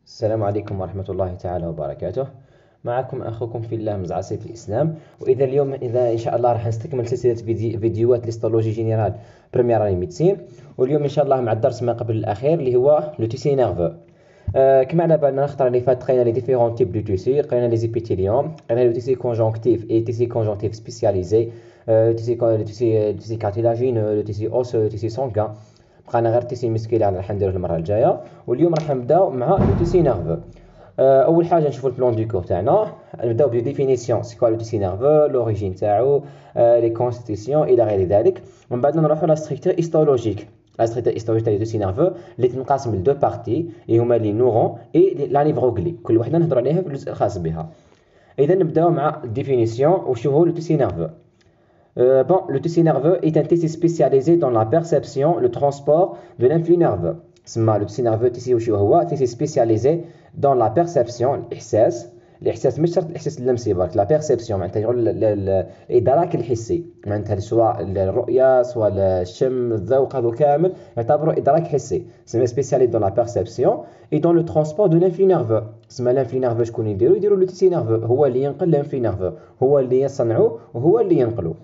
السلام عليكم ورحمة الله تعالى وبركاته. معكم أخوكم في الله مزعل سيف الإسلام. وإذا اليوم إن شاء الله راح نستكمل سلسلة فيديوهات ليستولوجي جينيرال بريمير اني ميديسين، واليوم إن شاء الله مع الدرس ما قبل الأخير اللي هو لو تيسي نيرفو. كما على بالنا الخطرة اللي فات قرينا لي ديفيرون تيب دو تيسي، قرينا لي زيبيثيليوم، قرينا لو تيسي كونجونكتيف اي تيسي كونجونكتيف سبيسياليزي، تيسي كارتيلاجينو، لو تيسي اوسو، لو تيسي سونغان. بقينا غير تيسي مسكيلار راح نديروه المره الجايه، واليوم راح نبداو مع لو تيسي نيرفو. اول حاجه نشوفوا البلان دو كور تاعنا. نبداو بدي ديفينيسيون سي كوا لو تيسي نيرفو، لوريجين تاعو، لي كونستيتيسيون الى غير ذلك. ومن بعد نروحوا لا ستركتور هيستولوجيك. لا ستركتور هيستولوجيك تاع لو تيسي نيرفو اللي تنقسم لدو بارتي اللي هما لي نورون اي لا نيفروغلي، كل وحده نهضروا عليها في الجزء الخاص بها. اذا نبداو مع الديفينيسيون. وشو هو لو تيسي نيرفو؟ Le tissu nerveux est un tissu spécialisé dans la perception, le transport de l'influx nerveux. Le tissu nerveux هو tissu spécialisé dans la perception، الإحساس مش شرط الإحساس اللمسي برك، لا بيرسيبسيون معناتها الإدراك الحسي، معناتها سواء الرؤية سواء الشم الذوق، هذو كامل يعتبروا إدراك حسي. سما spécialisé dans la perception et dans le transport de l'influx nerveux. سما l'influx nerveux شكون يديروا لو تيسي nerveux، هو اللي ينقل l'influx nerveux، هو اللي يصنعوه وهو اللي ينقلوه.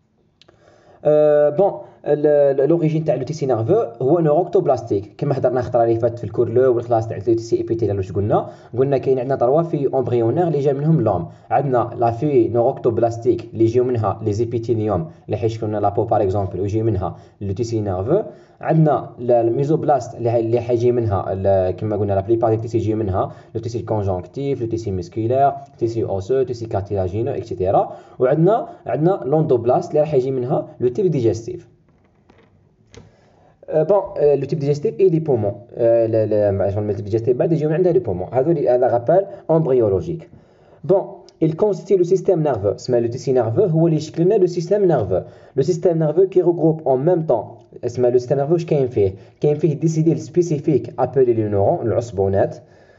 بون لوريجين تاع لو تيسي نيرفو هو نوروكتوبلاستيك، كما هضرنا الخطره اللي فاتت في الكورلو والكلاس تاع لو تيسي ايبيثيليال. واش قلنا كاين عندنا طروا في امبريونير اللي جا منهم لوم. عندنا لا في نوروكتوبلاستيك اللي يجيو منها لي زيبيثيليوم اللي حيشكلوا لنا لابو باغ اكزومبل، ويجي منها لو تيسي نيرفو. عندنا الميزوبلاست اللي حيجي منها كما قلنا لا بليبار دي تيسي يجي منها لو تيسي كونجونكتيف، لو تيسي مسكولير، تيسي اوسو، تيسي كارتيلاجينو اكسيتيرا. وعندنا لوندوبلاست اللي راح يجي منها لو تيب ديجستيف. بون لو تيب ديجستيف اي لي بومون، le type digestif بعد يجيو من عندها لي بومون، هذا غابال امبريولوجيك. بون il constitue le système nerveux. اسمها لو تيسي نيرفو هو اللي يشكل لنا لو سيستيم نيرفو. لو سيستيم نيرفو كي regroupe en même temps. اسمها لو سيستيم نيرفو واش كاين فيه؟ كاين فيه دي سيليل سبيسيفيك ابلي لي نورون، العصبونات،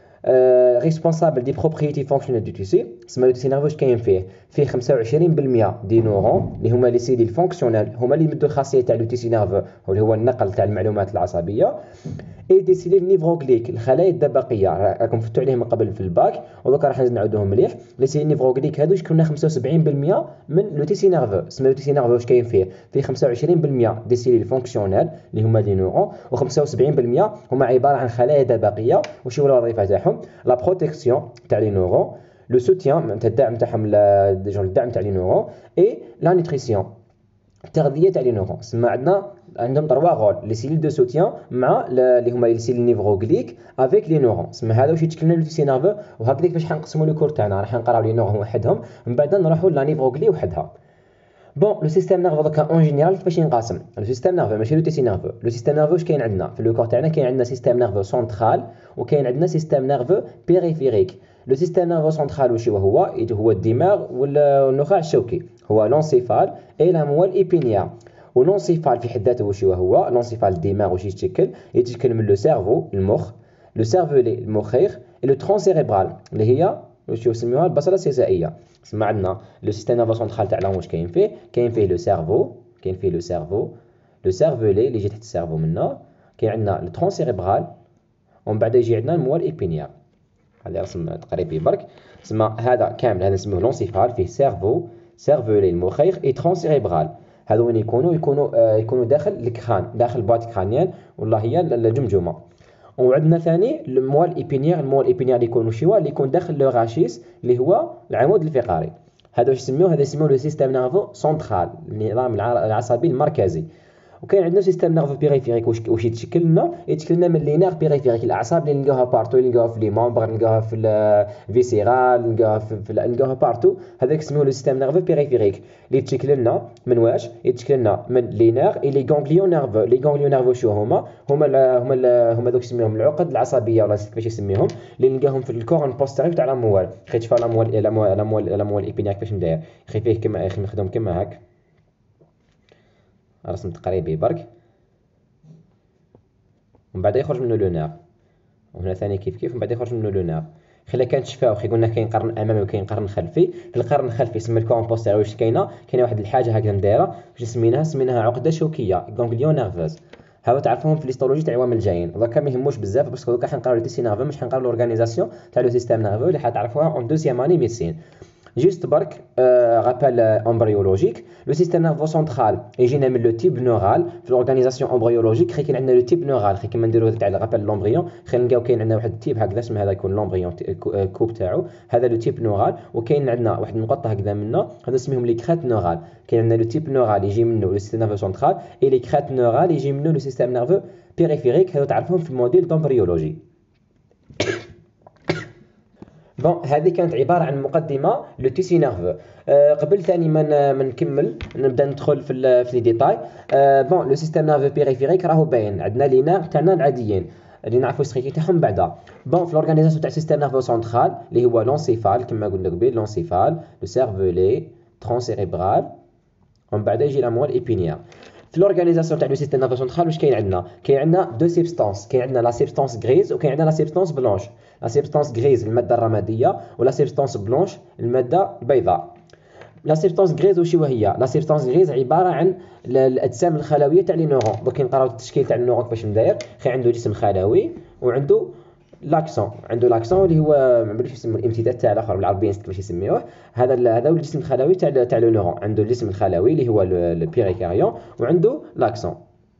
ريسبونسابل دي بروبريتي فونكسيونيل دو تيسي. اسمها لو تيسي نيرفو واش كاين فيه؟ فيه 25% دي نورون اللي هما لي سيليل فونكسيونيل، هما اللي يمدوا الخاصيه تاع لو تيسي نيرفو واللي هو النقل تاع المعلومات العصبيه. اي دي سيليل نيفروغليك، الخلايا الدبقيه، راكم فتوا عليهم من قبل في الباك ودوك راح نعاودوهم مليح. لي سيليل نيفروغليك هادو يشكلوا لنا 75% من لو تيسي نيرفو. اسمها لو تيسي نيرفو واش كاين فيه؟ فيه 25% دي سيليل فونكسيونيل اللي هما لي نورون، و75% هما عباره عن خلايا دبقيه. وش هو الوظيفه تاعهم؟ لا بروتيكسيون تاع لي نورون، لو سوتيان معناتها الدعم تاعهم، الدعم تاع لي نورون، اي لا نيتريسيون التغذيه تاع لي نورون. سما عندهم 3 رول، لي سيليل دو سوتيان مع اللي هما لي سيليل نيفروغليك افيك لي نورون. سما هذا واش يتشكل لنا لو تيسي نيرفو. وهكذاك باش حنقسموا لو كور تاعنا، راح نقراو لي نورون وحدهم من بعد نروحوا لا نيفروغلي وحدها. بون لو سيستيم نيرفو دوكا اون جينيرال كيفاش ينقسم؟ لو سيستيم نيرفو ماشي لو تيسي نيرفو. لو سيستيم نيرفو واش كاين عندنا في لو كور تاعنا؟ كاين عندنا سيستيم نيرفو سنترال وكاين عندنا سيستيم نيرفو بيريفيريك. لو سيستيم نيرفو سنترال واش هو الدماغ والنخاع الشوكي، هو لونسيفال اي لا موال ايبينيا. ولونسيفال في حد ذاته واش هو لونسيفال الدماغ واش يتشكل من لو سيرفو المخ، لو سيرفولي المخيخ، لو ترون سيريبرال اللي هي واش يسميوها البصله السيسائيه. سمع عندنا لو سيستيم نيرفو سنترال تاعنا واش كاين فيه؟ كاين فيه لو سيرفو، كاين فيه لو سيرفو، لو سيرفولي اللي يجي تحت السيرفو منا، كاين عندنا لو ترون سيريبرال، ومن بعد يجي عندنا الموال ايبينيال. هذا رسم تقريبي برك. سما هذا كامل هذا نسموه لونسيفال، فيه سيرفو، سيرفولي المخيخ، اي ترون سيريبرال. هذو وين يكونوا داخل الكران، داخل الباط كرانيان والله هي الجمجمه. وعندنا ثاني الموال ايبينيير. الموال ايبينيير اللي يكون شوا اللي يكون داخل لو غاشيس اللي هو العمود الفقري. هذا واش يسموه؟ هذا يسموه لو سيستيم نيرفو سنترال، النظام العصبي المركزي. وكاين عندنا سيستيم نيرفو بيريفيريك واش يتشكل لنا من لي نير بيريفيريك، الاعصاب اللي نلقاوها بارتو، اللي نلقاوها في لي ممبر، نلقاوها في الفيسيرال، نلقاوها بارتو. هذاك اسمه لو سيستيم نيرفو بيريفيريك اللي يتشكل لنا من واش؟ يتشكل لنا من لي نير اي لي غانغليون نيرفو. لي غانغليون نيرفو شو هما دوك يسميهم العقد العصبيه ولا كيفاش يسميهم، اللي نلقاهم في الكورن بوستيريور تاع الاموال. خيت شوف الاموال ايبينياك كيفاش داير، خي فيه كما نخدم كما هاك رسم تقريبي برك. ومن بعد يخرج منه لو نير، وهنا ثاني كيف ومن بعد يخرج منه لو نير. خلا كانت شفاو قلنا كاين قرن امامي وكاين قرن خلفي. في القرن الخلفي يسمى الكون بوستيريور. واش كاينه واحد الحاجه هكذا مدايره واش سميناها عقده شوكيه، غانغليون نيرفوز. هذو تعرفوهم في الهيستولوجي تاع العوامل الجايين. دوكا ما يهموش بزاف باسكو دوكا حنقراو لي تيسي نيرفو، مش حنقراو لورغانيزاسيون تاع لو سيستيم نيرفو اللي حتعرفوها اون دوزيام اني ميديسين. Juste برك rappel embryologique. Le système nerveux central يجينا من لو تيب نورال في الاورغانيزاسيون امبريولوجيك. خي كاين عندنا لو تيب نورال، خي كيما نديرو تاع رابيل لومبريون، خي نلقاو كاين عندنا واحد التيب هكذا اسمه هذا يكون لومبريون كوب تاعو، هذا لو تيب نورال. وكاين عندنا واحد النقطه هكذا منا هذا اسمهم لي كريت نورال. كاين عندنا لو تيب نورال يجي منه لو سيستيم نيرفو سنترال، اي لي كريت نورال يجي منه لو سيستيم نيرفو بيريفيريك. هذو تعرفوهم في الموديل دامبريولوجي. بون هذه كانت عباره عن مقدمه لو تيسي نيرفو. قبل ثاني ما نكمل نبدا ندخل في لي ديتاي. بون لو سيستيم نيرفو بيريفيريك راهو باين عندنا لي نيرف تاعنا العاديين اللي نعرفوا السخيكي تاعهم بعدا. بون في الاورغانيزاسيون تاع السيستيم نيرفو سنترال اللي هو لونسيفال كما قلنا قبل، لونسيفال لو سيرفولي ترون سيريبرال، ومن بعد يجي الاموال ايبينيال. في الاورغانيزاسيون تاع لو سيستيم نيرفو سنترال واش كاين عندنا؟ كاين عندنا دو سبستانس، كاين عندنا لا سبستانس غريز وكاين عندنا لا سبستانس بلونش. لا سبستانس غريز الماده الرماديه ولا سبستانس بلونش الماده البيضاء. لا سبستانس غريز واش هي؟ لا سبستانس غريز عباره عن الاجسام الخلويه تاع لي نورون. دوك نقراو التشكيل تاع النورون كيفاش مداير. خي عنده جسم خلوي وعنده لاكسون، عنده لاكسون اللي هو ما نعرفش يسموه الامتداد تاع الاخر بالعربيه كيفاش يسميوه. هذا هو الجسم الخلوي تاع لو نورون. عنده الجسم الخلوي اللي هو البيريكاريون وعنده لاكسون.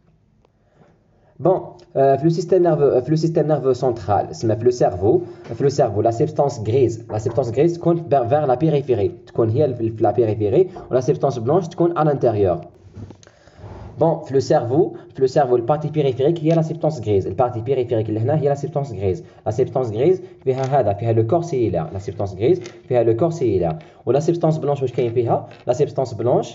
بون في لو سيستيم نيرفو سنترال اسمه في لو سيرفو لا سبستانس غريز تكون فير لا بيريفيري، تكون هي في لا بيريفيري، ولا سبستانس بلونش تكون على الانتيريور. بون في لو سيرفو البارتي بيريفيريك هي لا سبستانس غريز. البارتي بيريفيريك اللي هنا هي لا سبستانس غريز. لا سبستانس غريز فيها لو كور سيلولار. لا سبستانس غريز فيها لو كور سيلولار. ولا سبستانس بلونش واش كاين فيها؟ لا سبستانس بلونش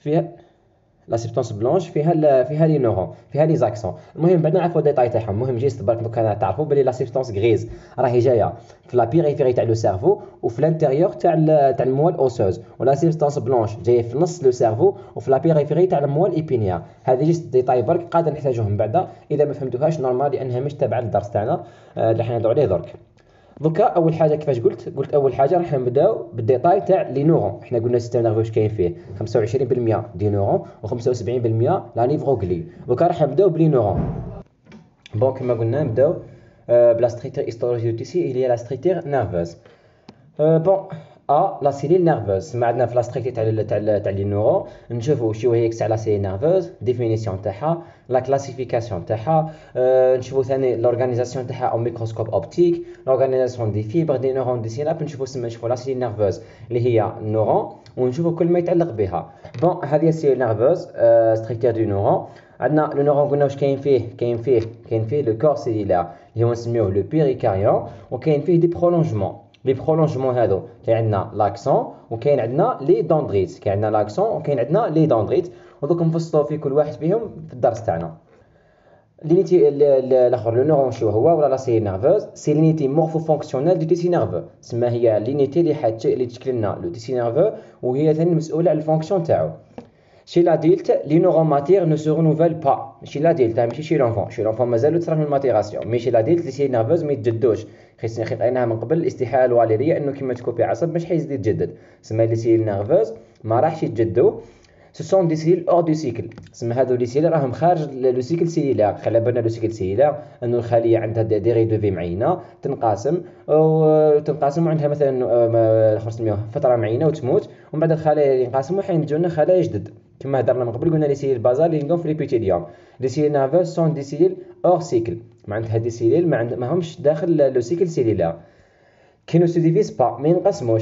فيها لي نورون، فيها لي زاكسون. المهم بعد نعرفوا الديتاي تاعهم. المهم جيست برك دوكا تعرفوا بلي لا سبستانس غريز راهي جايه في لا بيريفيري تاع لو سيرفو وفي الانتيريور تاع الموال اوسوز، ولا سبستانس بلونش جايه في نص لو سيرفو وفي لا بيريفيري تاع الموال ايبينيال. هذه جيست ديتاي برك قادر نحتاجوهم بعدا اذا ما فهمتوهاش نورمال، لانها مش تابعه للدرس تاعنا اللي حنا نديرو عليه درك. دوكا اول حاجه كيفاش قلت اول حاجه راح نبداو بالديتاي تاع لي نورون. حنا قلنا السيستم نيرفو واش كاين فيه 25% دي نورون و75% لا نيفروغلي. دوكا راح نبداو بلي نورون. بون كما قلنا نبداو بلا ستركتور هيستولوجي دو تيسي اللي هي لا ستركتور نيرفوز. بون لا سيليل نيرفوز ما عندنا في لا ستركتور تاع لي نورون. نشوفوا شنو هي تاع لا سيليل نيرفوز، ديفينيسيون تاعها، لا كلاسيفيكاسيون تاعها، نشوفوا ثاني لورغانيزاسيون تاعها او ميكروسكوب اوبتيك، لورغانيزاسيون دي فيبر دي نورون دي سيناب. نشوفوا لا سيليل نيرفوز اللي هي نورون ونشوفوا كل ما يتعلق بها. بون هذه السيليل نيرفوز ستركتور دو نورون. عندنا لو نورون قلنا واش كاين فيه لو كور سيلولار اللي هو نسميوه لو بيريكاريون، وكاين فيه دي برولونجمون. لي برولونجمون هادو كاين عندنا لاكسون وكاين عندنا لي دوندريت. كاين عندنا لاكسون وكاين عندنا لي دوندريت، ودوك نفصلوا في كل واحد فيهم في الدرس تاعنا. لينيتي الاخر لو نورون شنو هو ولا لا سيليل نيرفوز؟ سي لينيتي مورفو فونكسيونيل دو تيسي نيرفو. تسمى هي لينيتي اللي تشكل لنا لو تيسي نيرفو، وهي ثاني مسؤوله على الفونكسيون تاعو. Chez l'adulte, les neurones matières ne se renouvellent pas. Chez l'adulte, ماشي chez l'enfant. Chez l'enfant مازالو تصرا من الماتيراسيون، مي chez l'adulte لي سيليل نيرفوز ما يتجدوش. خيطيناها من قبل الاستحاله الوالديه انه كيما تكوبي عصب مش حيزيد يتجدد. سما لي سيليل نيرفوز ما راحش يتجدوا. Ce sont des cellules hors du cycle. سما هذو لي سيليل راهم خارج لو سيكل سيلولار. خلي بالنا لو سيكل سيلولار انه الخليه عندها ديري دو في معينه تنقسم وعندها مثلا الاخر نسميوه فتره معينه وتموت، ومن بعد الخلايا اللي ينقسموا حينتجوا لنا خلايا جدد. كما هضرنا من قبل قلنا لي سيليل بازال اللي نلقاهم في ليبيثيليوم. لي سيليل نيرفوز سون دي سيليل اور سيكل، معناتها دي سيليل ما همش داخل لو سيكل سيلولار. كي نو سو ديفيس با ما ينقسموش.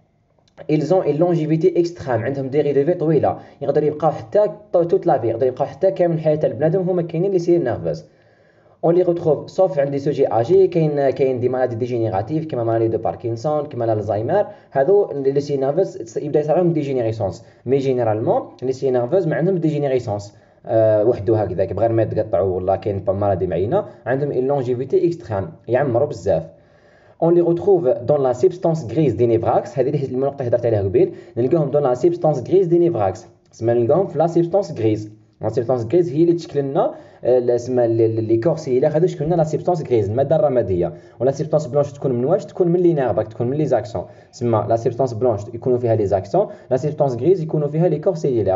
ils ont une longévité extrême، عندهم ديغي دو في طويله، يقدروا يبقاو حتى توت لا في، يقدروا يبقاو حتى كامل حياه البنادم هما كاينين لي سيليل نيرفوز. on les retrouve sauf عند لي سوجي اجي. كاين دي مالادي ديجينيراتيف كيما مالادي دو باركنسون كيما الزهايمر. هذو لي سيليل نيرفوز يبدا يصير لهم ديجينيريسونس، مي جينيرالمون لي سيليل نيرفوز ما عندهم ديجينيريسونس وحده هكذاك بغير ما يتقطعوا ولا كاين مالادي معينه. عندهم une longévité extrême، يعمروا بزاف. on les retrouve dans la substance grise des névrax. هذه النقطه اللي هضرت عليها قبيل، نلقاهم dans la substance grise des névrax. اسمها نلقاهم في لا سبستانس غريز. لا سبستانس غريز هي اللي تشكل لنا اسمها لي كور سيلولار. هذو شكل لنا لا سبستانس غريز الماده الرماديه. ولا سبستانس بلونش تكون من واش؟ تكون من لي نيرف، تكون من لي زاكسون. اسمها لا سبستانس بلونش يكونوا فيها لي زاكسون، لا سبستانس غريز يكونوا فيها لي كور سيلولار.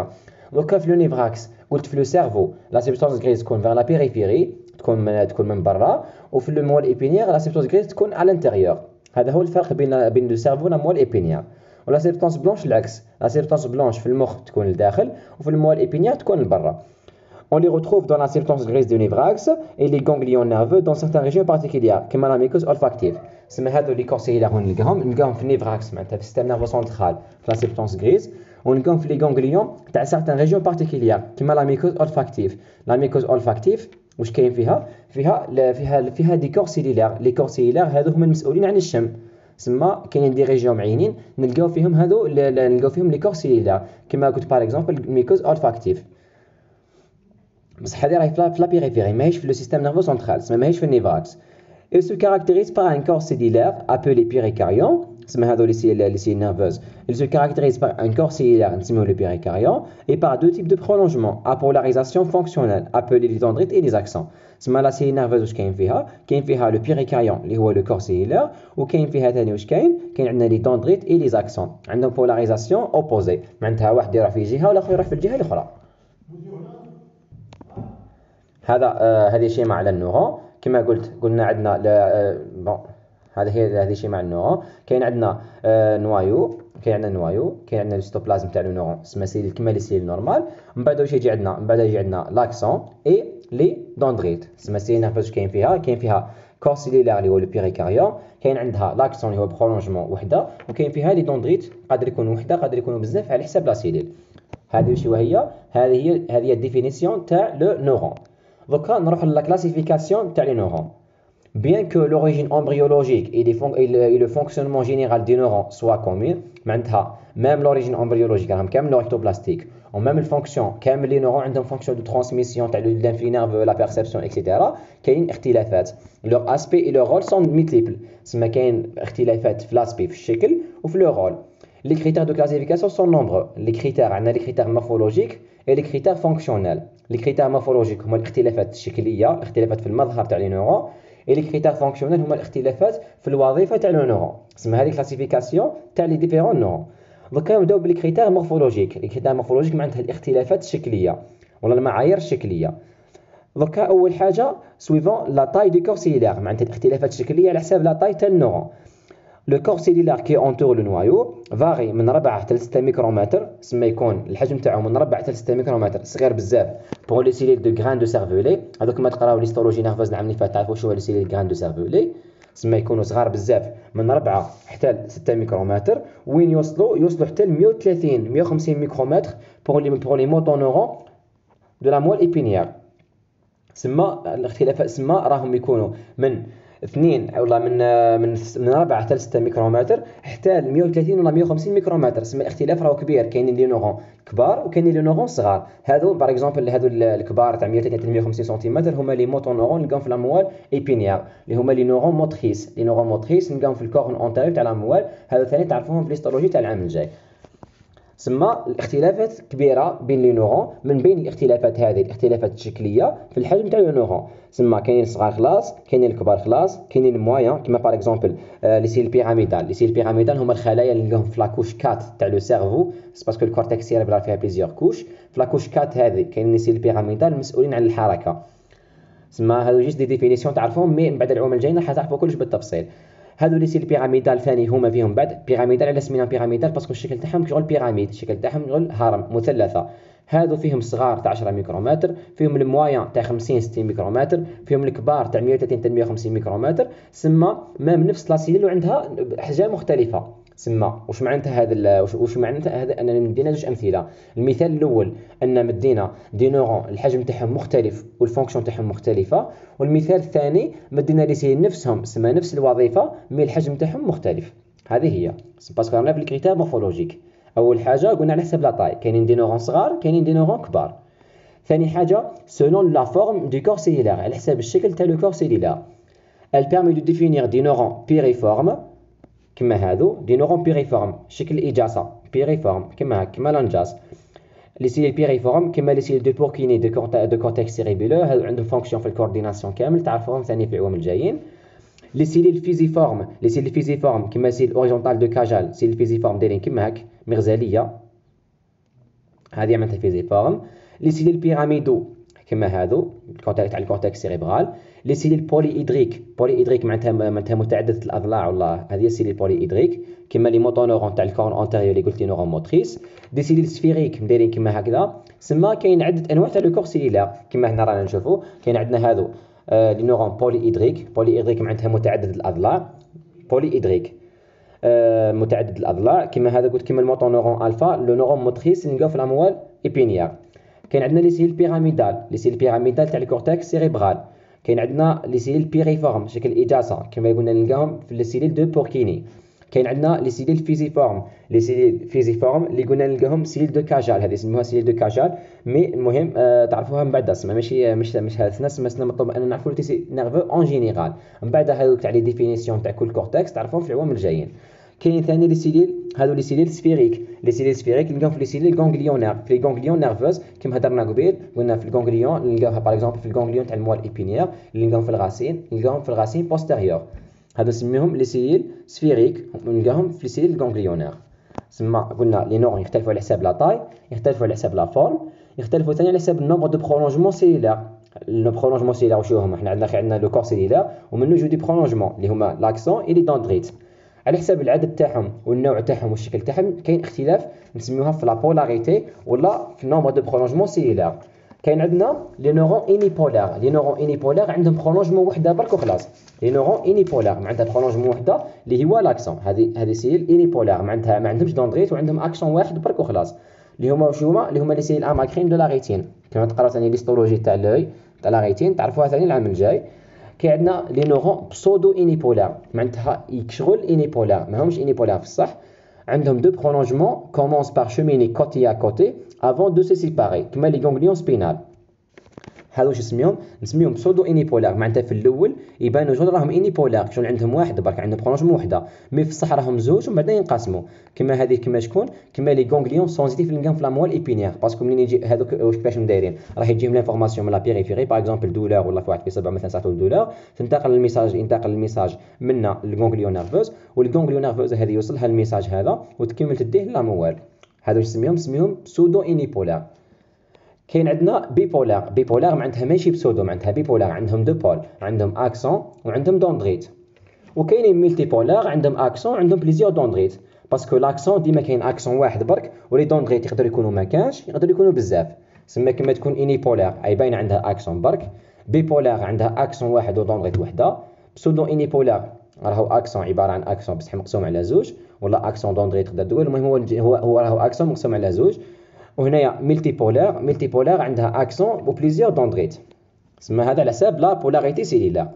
دوكا في لو نيفراكس قلت في لو سيرفو لا سبستانس غريز تكون فيغ لا بيريفيري، تكون من برا، وفي لو موال ايبينيير لا سبستانس غريز تكون على الانتيريور. هذا هو الفرق بين لو سيرفو لا موال ايبينيير. ولا سبستانس بلونش العكس، لا سبستانس بلونش في المخ تكون لداخل وفي الموال ايبينيير تكون لبرا. On les retrouve dans la substance grise du névrax et les ganglions nerveux dans certaines régions particulières, comme la mycose olfactive. C'est هذو les corps cellulaires نلقاهم في النيفراكس معناتها في السيستم نيرفو سنترال في la substance grise، ونلقاهم في les ganglions تاع certaines régions particulières كما la mycose olfactive. La mycose olfactive واش كاين فيها؟ فيها دي كور سيلولار، لي كور سيلولار هذو هما المسؤولين عن الشم. سما كاينين دي ريجيون معينين نلقاو فيهم هذو نلقاو فيهم لي كور سيلولار كما قلت باغ اكزومبل الميكوز olfactive. بصح هذه راهي في لا بيريفيري ماهيش في لو سيستم نيرفو سنترال، سما ماهيش في النيفراكس. Il se caractérise par un corps cellulaire appelé péricaryon. سما هذو les cellules nerveuses. Il se caractérise par un corps cellulaire نسميوه le péricaryon et par deux types de prolongement à polarisation fonctionnelle appelés les dendrites et les accents. سما لا cellule nerveuse واش كاين فيها le péricaryon اللي هو le corps cellulaire، وكاين فيها ثاني واش كاين عندنا les dendrites et les accents عندهم polarisation opposée، معناتها واحد يروح في جهه والاخر يروح في الجهه الاخرى. هذه شيمة على النورون كما قلنا عندنا بون هذه شيمة على النورون. كاين عندنا نوايو، كاين عندنا الستوبلازم تاع النورون اسمها سيل كما لي سيل نورمال. من بعد واش يجي عندنا لاكسون اي لي دوندريت. سما سيل نيرفوز كاين فيها كور سيلولار اللي هو لو بيريكاريوم، كاين عندها لاكسون اللي هو برولونجمون وحده، وكاين فيها لي دوندريت قادر يكونوا وحده قادر يكونوا بزاف على حساب لا سيلول. هذه واش هي هذه الديفينيسيون تاع لو نورون. دوكا نروح لا كلاسيفيكاسيون تاع لي نورون. Bien que l'origine embryologique et le fonctionnement général des neurones soient communs، معناتها même l'origine embryologique راهم كامل l'orthoplastique و même الفونكسيون كامل لي نورون عندهم فونكسيون دو ترانسميسيون تاع l'influx nerveux la perception etc. كاين اختلافات leur aspect et leur rôle sont multiples. سما كاين اختلافات في l'aspe في الشكل وفي le rôle. Les critères de classification sont nombreux. Les critères عندنا les critères morphologiques et les critères fonctionnels. Les critères morphologiques هما الاختلافات الشكليه، اختلافات في المظهر تاع لي نورون، et les critères fonctionnels هما الاختلافات في الوظيفه تاع لو نورون. اسمها هذه كلاسيفيكاسيون تاع لي ديفيرون نورون. دوكا نبداو بالكريتير مورفولوجيك. الكريتير مورفولوجيك معناتها الاختلافات الشكليه ولا المعايير الشكليه. دوكا اول حاجه سويفون لا تاي دو كور سيلولار، معناتها الاختلافات الشكليه على حساب لا تاي تاع النورون. لو كور سيلولار كي اونتور لو نوايو فاري من 4 حتى 6 ميكرومتر، سما يكون الحجم تاعو من 4 حتى 6 ميكرومتر، صغير بزاف. بور لي سيلول دو غران دو سيرفولي، هذوك ما تقراو ليستولوجي نيرفوز العام اللي فات تعرفوا شنو هو لي سيلول غران دو سيرفولي، سما يكونوا صغار بزاف من 4 حتى 6 ميكرومتر، وين يوصلوا حتى ل 130 150 ميكرومتر بور لي موتو نورون دو لا مول ايبينيير. سما الاختلافات سما راهم يكونوا من 2 ولا من 4 حتى 6 ميكرومتر حتى ل 130 ولا 150 ميكرومتر. سما الاختلاف راهو كبير، كاينين لي نورون كبار وكاينين لي نورون صغار. هادو باغ اكزومبل هادو الكبار تاع 130 حتى 150 سنتيمتر هما لي موتو نورون نلقاهم في لاموال ايبينيير اللي هما لي نورون موتريس نلقاهم في الكورن اونتيريور تاع لاموال. هادو ثاني تعرفوهم في ليستولوجي تاع العام الجاي. سما الاختلافات كبيره بين لي نورون، من بين الاختلافات هذه الاختلافات الشكليه في الحجم تاع لي نورون. سما كاينين الصغار خلاص، كاينين الكبار خلاص، كاينين الموايان كيما باغ اكزومبل لي سيل بيراميدال. لي سيل بيراميدال هما الخلايا اللي نلقاهم في لاكوش 4 تاع لو سيرفو، باسكو الكورتكس سيريبرال فيها بليزيور كوش. في لاكوش 4 هذه كاينين لي سيل بيراميدال مسؤولين عن الحركه. سما هادو جيست دي ديفينيسيون تعرفوهم، مي من بعد العوام الجايين راح تعرفوا كلش بالتفصيل. هادو لي سيل بيراميدال ثاني هما فيهم بعد بيراميدال. على سمينا بيراميدال باسكو الشكل تاعهم كيغول بيراميد، الشكل تاعهم كيغول هرم مثلثه. هادو فيهم صغار تاع 10 ميكرومتر، فيهم الموايان تاع 50 60 ميكرومتر، فيهم الكبار تاع 130 حتى 150 ميكرومتر. سما مام نفس لا سيل وعندها احجام مختلفه. سما واش معناتها هذا اننا مدينا جوج امثله. المثال الاول ان مدينا دي نورون الحجم تاعهم مختلف والفونكسيون تاعهم مختلفه، والمثال الثاني مدينا لي سيل نفسهم سما نفس الوظيفه مي الحجم تاعهم مختلف. هذه هي باسكو رانا في الكريتير مورفولوجيك. اول حاجه قلنا على حسب لا طاي، كاينين دي نورون صغار كاينين دي نورون كبار. ثاني حاجه سولون لا فورم دو كور سيلولار، على حساب الشكل تاع لو كور سيلولار. elle permet de définir des neurones piriformes كما هادو دي نورون بيريفورم شكل اجاسه بيريفورم كما لانجاس. لي سيل بيريفورم كما لي سيل دو بوركيني دو كورتكس سيريبيلو، هادو عندهم فونكسيون في الكورديناسيون كامل تعرفوهم ثاني في العوام الجايين. لي سيل فيزيفورم كما سيل اوريزونتال دو كاجال، سيل فيزيفورم دايرين كما هاك مرزاليه هذه معناتها فيزيفورم. لي سيليل بيراميدو كما هذو الكورتكس تاع الكورتكس سيريبرال. لي سيليل بولي إدريك، بولي إدريك معناتها متعدده الاضلاع، والله هذه السيليل بولي إدريك. كما لي موتونورون تاع الكورن اونتيريور اللي قلت لي نورون موتريس. دي سيليل سفيريك مدايرين كما هكذا. سما كاين عده انواع تاع لو كور سيليلار كما هنا رانا نشوفوا. كاين عندنا هذو لي نورون بولي إدريك، بولي إدريك معناتها متعدد الاضلاع، بولي إدريك متعدد الاضلاع. كما هذا قلت كما الموتونورون الفا، لو نورون موتريس اللي نلقاو في الاموال ايبينيير. كاين عندنا لي سيل بيراميدال، لي سيل بيراميدال تاع الكورتكس سيريبرال. كاين عندنا لي سيل بيريفورم شكل اجاسه كما قلنا نلقاهم في لي سيل دو بوركيني. كاين عندنا لي سيل فيزيفورم، لي سيل فيزيفورم اللي قلنا نلقاهم سيل دو كاجال، هذه اسمها سيل دو كاجال. مي المهم تعرفوها من بعد اسمها ماشي مش هذا الناس مطلوب ان نعرفوا لو سي نيرفو اون جينيرال. من بعد هذوك تاع لي ديفينيسيون تاع كل كورتكس تعرفوهم في العوام الجايين. كاين ثاني لي سيليل، هذو لي سيليل سفيريك، لي سيليل سفيريك نلقاهم في لي سيليل غونغليونير، في لي غونغليون نيرفوز كما هضرنا قبيل. قلنا في الغونغليون نلقاوها باغ اكزومبل في الغونغليون تاع الموال ايبينيير اللي نلقاهم في الغاسين، نلقاهم في الغاسين بوستيريور. هذو نسميهم لي سيليل سفيريك ونلقاهم في لي سيليل غونغليونير. سما قلنا لي نورون يختلفوا على حساب لا طاي، يختلفوا على حساب لا فورم، يختلفوا ثاني على حساب النومبر دو برولونجمون سيليلار. لو برولونجمون سيليلار واش هما؟ حنا عندنا لو كور سيليلار ومنو جوج دي برولونجمون اللي هما لاكسون اي لي دندريت. على حساب العدد تاعهم والنوع تاعهم والشكل تاعهم كاين اختلاف نسميوها في لا بولاريتي ولا في النومبر دو برولونجمون سيليلار. كاين عندنا لي نورون انيبولار، لي نورون انيبولار عندهم برولونجمون وحده برك وخلاص. لي نورون انيبولار معناتها برولونجمون وحده اللي هو لاكسون، هذه سيل انيبولار معناتها ما عندهمش دندريت وعندهم اكسون واحد برك وخلاص. اللي هما واش هما؟ اللي هما لي سيل اماكرين دو لا ريتين. كما تقراو ثاني ليستولوجي تاع لوي تاع لا ريتين تعرفوها ثاني العام الجاي. كاين عندنا لي نورون بسودو انيبولار معناتها يكشغل انيبولار ماهمش انيبولار في الصح. عندهم دو برولونجمون كومونس بار شوميني كوتي ا كوتي افون دو سي سيباري كما لي غونغليون سبينال. هذا واش نسميهم بسودو انيبولار معناتها في الاول يبانوا جون راهم انيبولار شغل عندهم واحد برك عندهم برولونجمون وحده، مي في الصح راهم زوج ومن بعد ينقسموا. كما هذه كما شكون؟ كما لي غونغليون سونزيتيف اللي نلقاهم في لاموال ايبينيير. باسكو منين يجي هذوك واش كيفاش دايرين راه يجيهم لانفورماسيون من لا بيريفيري باغ اكزومبل دولار ولا في واحد في 7 مثلا ساعته الدولار، تنتقل الميساج منا للغونغليون نيرفوز، والغونغليون نيرفوز هذه يوصلها الميساج هذا وتكمل تديه لاموال. هذا واش نسميهم بسودو انيبولار. كاين عندنا بيبولار، بيبولار معناتها ماشي بسودو معناتها بيبولار عندهم دو بول، عندهم اكسون وعندهم دوندريت. وكاينين ملتي بولار عندهم اكسون وعندهم بليزيور دوندريت. باسكو لاكسون ديما كاين اكسون واحد برك ولي دوندريت يقدروا يكونوا ما كانش يقدروا يكونوا بزاف. سما كما تكون اني بولار اي باين عندها اكسون برك، بيبولار عندها اكسون واحد ودوندريت وحده. بسودو اني بولار راهو اكسون عباره عن اكسون بصح مقسوم على زوج، ولا اكسون دوندريت تقدر تقول. المهم هو راهو اكسون مقسوم على زوج. وهنايا ملتي بولار عندها اكسون وبليزيور دوندريت. سما هذا على حساب لا بولاريتي سيليلار.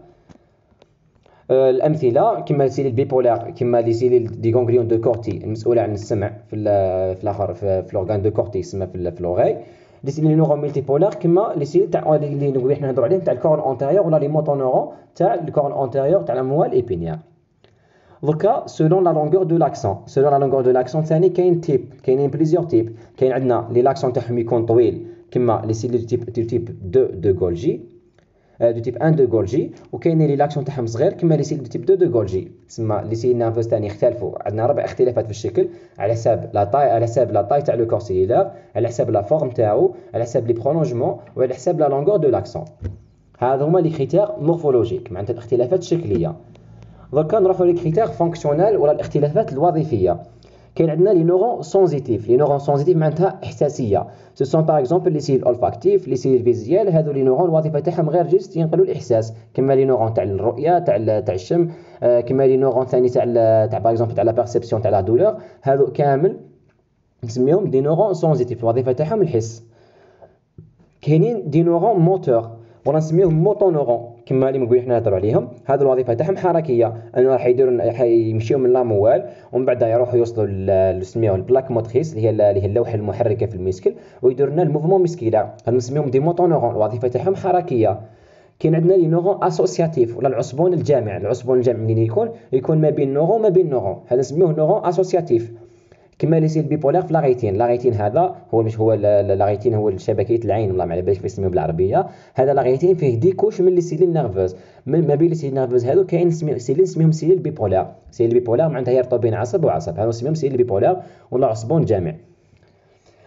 الامثله كما سيليل بيبولار كما لي سيليل دي غونغليون دو كورتي المسؤوله عن السمع في الاخر في الاورغان دو كورتي يسمى في لوغاي. لي سيليل نورون ملتي بولار كما لي سيليل تاع اللي نقولوا حنا نهضروا عليهم تاع الكورن اونتيريور ولا لي موتونورون تاع الكورن اونتيريور تاع الاموال ايبينيير. دوكا سولون لا لونغور دو لاكسون، سولون لا لونغور دو لاكسون ثاني كاينين بليزيور تيب. كاين عندنا لي لاكسون تاعهم يكون طويل كما لي سيليل تيب 2 دو غولجي دو تيب 1 دو غولجي، وكاينين لي لاكسون تاعهم صغير كما لي سيليل دو تيب 2 دو غولجي. تسمى لي سيليل نيرفوز ثاني يختلفوا، عندنا 4 اختلافات في الشكل على حساب لا طاي تاع لو كور سيليلار، على حساب لا فورم تاعو، على حساب لي برولونجمون، وعلى حساب لا لونغور دو لاكسون. هذا هما لي كريتير مورفولوجيك معناتها الاختلافات الشكليه. دركا نروحوا لي كريتير فونكسيونيل ولا الاختلافات الوظيفيه. كاين عندنا لي نورون سونزيتيف، لي نورون سونزيتيف معناتها احساسيه. سو سون باغ اكزومبل لي سيل اولفاكتيف، لي سيل فيزيال. هذو لي نورون الوظيفه تاعهم غير جست ينقلوا الاحساس، كما لي نورون تاع الرؤيه تاع الشم، كما لي نورون ثاني تاع باغ اكزومبل تاع لا بيرسيبسيون تاع لا دولور. هذو كامل نسميهم دي نورون سونزيتيف الوظيفه تاعهم الحس. كاينين دي نورون موتور ولا نسميهم موتونورون كما اللي نقول احنا نهضروا عليهم. هذو الوظيفه تاعهم حركيه، انه راح يمشيو من لاموال ومن بعد يروحوا يوصلوا نسميوه البلاك موتريس اللي هي اللوحه المحركه في الميسكل، ويديروا لنا الموفمون ميسكيلار. هذو نسميهم دي موتونورون الوظيفه تاعهم حركيه. كاين عندنا لي نورون اسوسياتيف ولا العصبون الجامع. العصبون الجامع منين يكون ما بين نورون، هذا نسميوه نورون اسوسياتيف. كما لي سيل بيبولار في لاغيتين. لاغيتين هذا هو مش هو لاغيتين هو شبكيه العين والله ما على باليش كيف يسموه بالعربيه. هذا لاغيتين فيه دي كوش من لي سيلين نيرفوز. ما بين لي سيلين نيرفوز هذو كاين سيلين اسمهم سيلين بيبولار. سيلين بيبولار معناتها يرتبط بين عصب وعصب، هذا اسمهم سيلين بيبولار ولا عصبون جامع.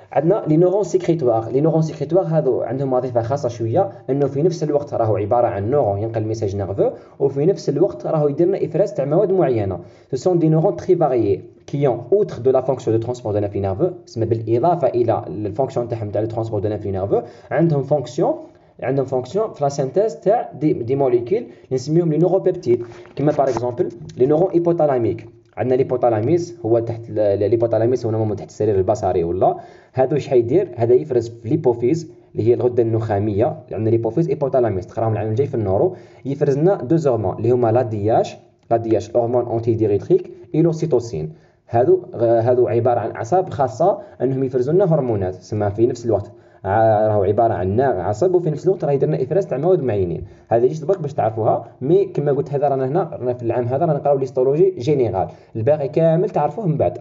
عندنا لي نورون سيكريتوار. لي نورون سيكريتوار هذو عندهم وظيفه خاصه شويه، انه في نفس الوقت راهو عباره عن نورون ينقل ميساج نيرفو، وفي نفس الوقت راهو يدير لنا افراز تاع مواد معينه. سو سون دي نورون تري فاريي كي اون اوتر دو لا فونكسيون دو ترونسبور دو لانفلو نيرفو، اسمها بالاضافه الى الفونكسيون تاعهم تاع لو ترونسبور دو لانفلو نيرفو، عندهم فونكسيون في لا سينتيز تاع دي موليكول اللي نسميهم لي نوروبيبتيد. كيما باغ اكزومبل لي نورون ايبوثالاميك. عندنا ليبوثالاميس هو تحت ليبوثالاميس هو نورمالمون تحت السرير البصري ولا هذا واش حيدير؟ هذا يفرز في ليبوفيز اللي هي الغده النخاميه. عندنا ليبوفيز ايبوثالاميس تقراهم العام الجاي في النورو. يفرز لنا دو هرمون اللي هما لا هرمون اونتي ديريتريك اي لوسيتوسين. هادو عباره عن اعصاب خاصه انهم يفرزوا لنا هرمونات، سما في نفس الوقت راهو عباره عن عصب، وفي نفس الوقت راه يدير لنا افراز تاع مواد معينين. هذا يجي برك باش تعرفوها، مي كما قلت هذا رانا في العام هذا رانا نقراو ليستولوجي جينيرال، الباقي كامل تعرفوه من بعد.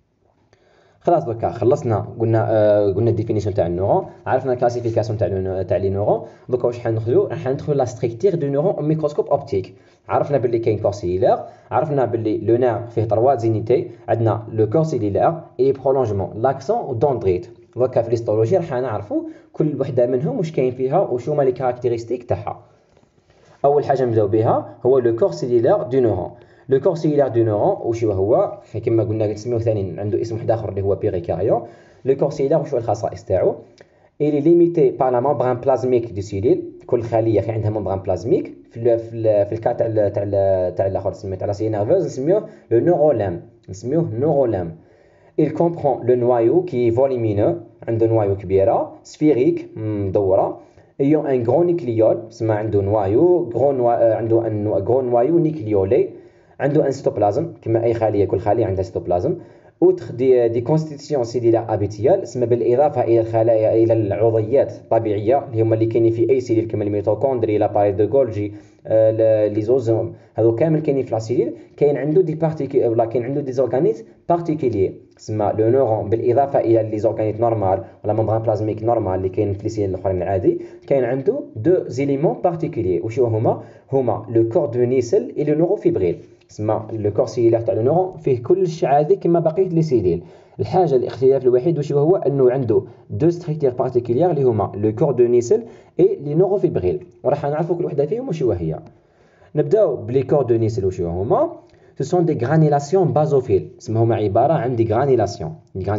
خلاص دوكا خلصنا، قلنا الديفينيسيون تاع النورون، عرفنا الكلاسيفيكاسيون تاع لي نورون. دوكا واش حندخلوا لا ستركتير دو نورون او ميكروسكوب اوبتيك. عرفنا باللي كاين كور سيلولار، عرفنا باللي لو نير فيه 3 زينيتي، عندنا لو كور سيلولار اي برولونجمون لاكسون ودوندريت. دوكا في ليستولوجي راح نعرفوا كل وحده منهم واش كاين فيها وشو هما لي كاركتيرستيك تاعها. اول حاجه نبداو بها هو لو كور سيلولار دو نورون. لو كور سيلولار دو نورون وشو هو؟ كما قلنا نسميوه ثاني عنده اسم واحد اخر اللي هو بيريكاريون. لو كور سيلولار وشو الخصائص تاعو؟ إلي ليميتي بار لا ممبران بلازميك دو سيلول. كل خليه عندها ممبران بلازميك. في الكا تاع الاخر تاع لا سيلول نيرفوز نسميوه لو نورولام. Il comprend le noyau qui est volumineux, عنده نوايو كبيرة سفيريك مدورة، ayant un grand nucléole، سما عنده نوايو عنده un grand noyau nucléolé، عنده un cytoplasme كما أي خلية، كل خلية عندها cytoplasme. outre دي constitutions cellulaires habituelles، سما بالإضافة إلى الخلايا إلى العضيات الطبيعية اللي كاينين في أي سيلول كما الميتوكوندري، لاباري دو غولجي، ليزوزوم، هذو كامل كاينين في لا سيلول. كاين عنده دي بارتيكول ولا كاين عنده دي زورغانيت بارتيكولير، سما لو نورون بالإضافة إلى لي زورغانيت نورمال ولا ممبران بلازميك نورمال اللي كاين في السيلول الآخرين العادي، كاين عنده دو زيليمون بارتيكولير. وشو هما لو كور دو نيسل اي لو نوروفيبريل. سما لو كور سيلولار تاع لو نورون فيه كلش عادي كما بقيه لي سيلول. الحاجه الاختلاف الوحيد وش هو انه عنده دو ستركتير بارتيكولير اللي هما لو كور دو نيسل اي لي نوروفيبريل، وراح نعرفوا كل وحده فيهم وش هي. نبداو بلي كور دو نيسل وش هما. سو سون دي غرانيلاسيون بازوفيل، هما عباره عن دي غرانيلاسيون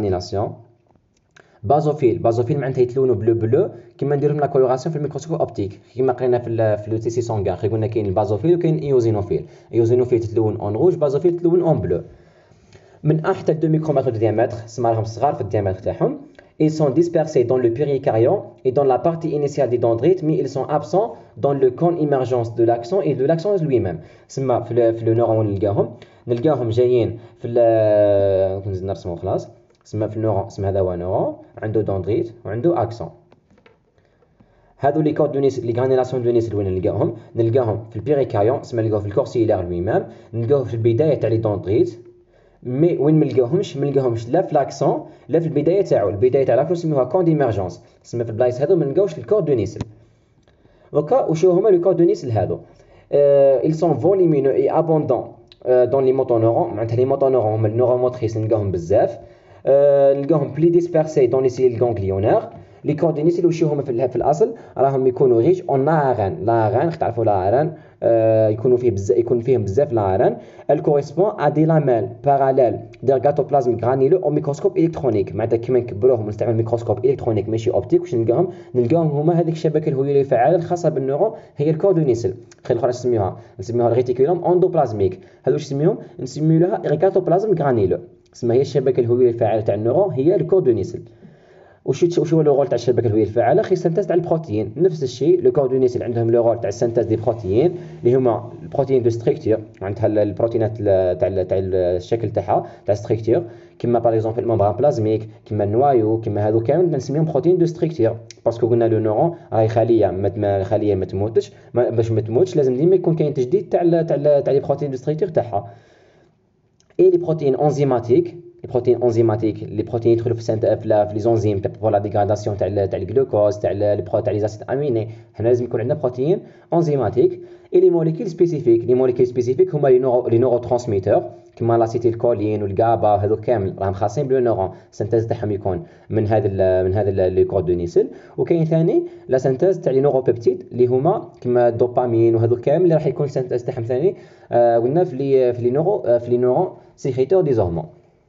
بازوفيل معناتها يتلونوا بلو كيما نديروا لا كولوراسيون في الميكروسكوب اوبتيك كيما قرينا في لو تي سي سونغان. قلنا كاين البازوفيل وكاين ايوزينوفيل تتلون اون روج، بازوفيل تتلون اون بلو. من 1 حتى 2 ميكرومتر دو ديامتر، سما راهم صغار في الديامتر تاعهم. Ils sont dispersés dans le péricaryon et dans la partie initiale des dendrites, mais ils sont absents dans le cône émergence de l'axon et de l'axon lui-même. سما في لو نورون نلقاهم جايين في نزيد نرسمو خلاص. سما في النورون، سما هذا هو نورون عنده دندريت وعنده اكسون. هادو لي كور دو نيسل لي غرانيلاسيون دو نيسل وين نلقاهم في البيريكاريون، سما نلقاوه في الكور سيلولار لوي-ميم، نلقاوه في البدايه تاع لي دندريت. مي وين ما نلقاوهمش لا في لاكسون لا في البدايه تاعو. البدايه تاع لاكسون نسميوها كون ديميرجونس، سما في البلايص هادو ما نلقاوش الكور دو نيسل. دوكا وشو هما لي كور دو نيسل هادو؟ ils sont volumineux et abondants dans les motoneurones. معناتها لي موتونeurones هما النورون موتريس نلقاوهم بزاف، نلقاوهم بلي ديسبيرسي دون لي سيل غانغليونير. لي كور دو نيسل وشو هما في الاصل راهم يكونوا ريش اون لاغان تعرفوا لاغان، يكون فيهم بزاف لاغان. ال كوريسبون ا دي لاميل باراليل ديرغاتوبلازم غرانيلو او ميكروسكوب الكترونيك. معناتها كيما نكبروهم ونستعمل ميكروسكوب الكترونيك ماشي اوبتيك، واش نلقاهم هما هذيك الشبكه الهويه الفعاله الخاصه بالنورون هي الكور دو نيسل. خلينا الاخرى نسميوها الريتيكولوم اندوبلازميك. هذو واش نسميو لها ديرغاتوبلازم غرانيلو، اسمها هي الشبكه الهويه الفعاله تاع النورون هي الكور دو نيسل. وش هو لو رول تاع الشبكه الهويه الفعاله؟ خي سنتاز تاع البروتين. نفس الشيء لو كور دو نيسل عندهم لو رول تاع السنتاز دي بروتين اللي هما البروتين دو ستركتور، معناتها البروتينات تاع الشكل تاعها تاع ستركتور، كيما باغ اكزومبل الممبران بلازميك، كيما النوايو، كيما هذو كامل نسميهم بروتين دو ستركتور. باسكو قلنا لو نورون راهي خليه ما تموتش، باش ما تموتش لازم ديما يكون كاين تجديد تاع لي بروتين دو ستركتور تاعها. اي لي بروتين انزيماتيك، les protéines يدخلوا في لي زونزيم pour la dégradation تاع الجلوكوز تاع لي زاسيد اميني. حنا لازم يكون عندنا بروتين انزيماتيك. et les molécules spécifiques هما لي نورو ترانسميتور كما لاسيتيل كولين والجابا هذو كامل راهم خاصين بلو نورون سنتاز تاعهم يكون من هذا لي كوردونيسل. وكاين ثاني لا سنتاز تاع لي نوروبيبتيد اللي هما كما الدوبامين وهذو كامل اللي راح يكون سنتاز تاعهم ثاني قلنا في لي نورون سيكريتور دي زورمون.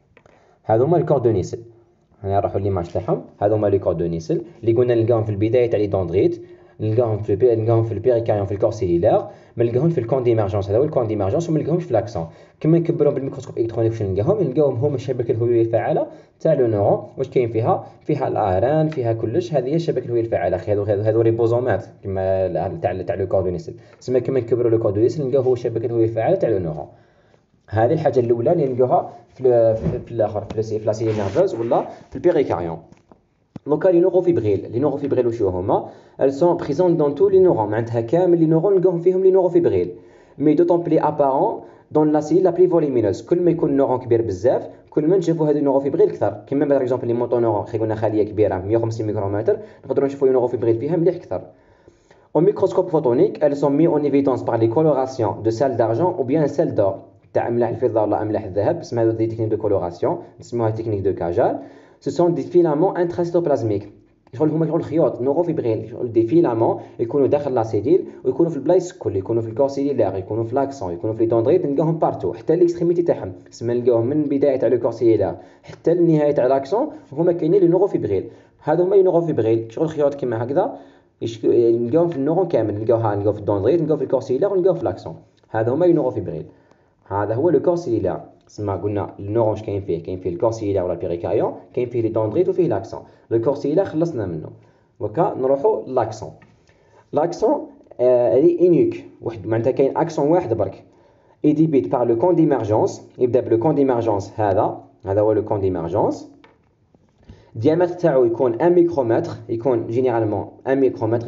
هذو هما الكوردونيسل. هنا نروحوا ليماج تاعهم. هذو هما لي كوردونيسل اللي قلنا نلقاهم في البدايه تاع لي دوندريت، نلقاهم في البيريكاريون في الكور سيلولار، ما نلقاهمش في الكون ديميرجونس. هذا هو الكون ديميرجونس، وما نلقاهمش في لاكسون. كما نكبرهم بالميكروسكوب الكترونيك واش نلقاهم هما الشبكه الهويه الفعاله تاع لو نورون. واش كاين فيها الاران، فيها كلش. هذه هي الشبكه الهويه الفعاله. هذو ريبوزومات كما تاع لو كوردونيسل. تسمى كما نكبروا لو كوردونيسل نلقاو هو الشبكه الهويه الفعاله تاع لو نورون. هذه الحاجه الاولى اللي نلقاوها في الاخر في لا سيلول نيرفوز ولا في البيريكاريون. دونك لي نوروفيبريل واش هما؟ elles sont présentes dans tous les neurones. معناتها كامل لي نورون نلقاوهم فيهم لي نوروفيبريل، مي دوطون بلي ابارون دون لا سيل لا بلي فوليمينوس. كل ما يكون نورون كبير بزاف كل ما نشوفوا هذو النوروفيبريل اكثر. كما باغ اكزومبل لي موتو نورون خي قلنا خليه كبيره 150 ميكرومتر، نقدروا نشوفوا لي نوروفيبريل فيها مليح اكثر. Au microscope photonique, elles sont mises en évidence par les colorations de sels d'argent ou bien sels d'or. تاع املاح الفضه ولا املاح الذهب، اسمها هذه تكنيك دو كولوراسيون، نسموها تكنيك دو كاجال. Ce sont des filaments intracytoplasmiques. هما يقولوا الخيوط نوروفيبريل، دي فيلامون يكونوا داخل لا سيلول ويكونوا في البلايص الكل، يكونوا في الكور سيلولار، يكونوا في لاكسون، يكونوا في لي دوندريت، نلقاوهم بارتو حتى ليكستريميتي تاعهم. اسمها نلقاوهم من البدايه تاع لو كور سيلولار حتى النهايه تاع لاكسون، هما كاينين لي نوروفيبريل. هذو هما لي نوروفيبريل شغل خيوط كيما هكذا نلقاوهم في النورون كامل، نلقاو في الدوندريت، نلقاو في الكور سيلولار، ونلقاو في لاكسون. هذا هما لي نوروفيبريل. هذا هو لو كور سيلولار. سما قلنا النورون اش كاين فيه الكور سيلولار ولا البيريكاريون، كاين فيه لي دوندريت وفيه لاكسون. لو كور سيلولار خلصنا منه، وكا نروحوا لاكسون. لاكسون هذه انيك واحد، معناتها كاين اكسون واحد برك ايديبيت بار لو كون ديميرجونس. يبدا بلو كون ديميرجونس. هذا هو لو كون ديميرجونس. الديامتر تاعو يكون 1 ميكرومتر، يكون جينيرالمون 1 ميكرومتر،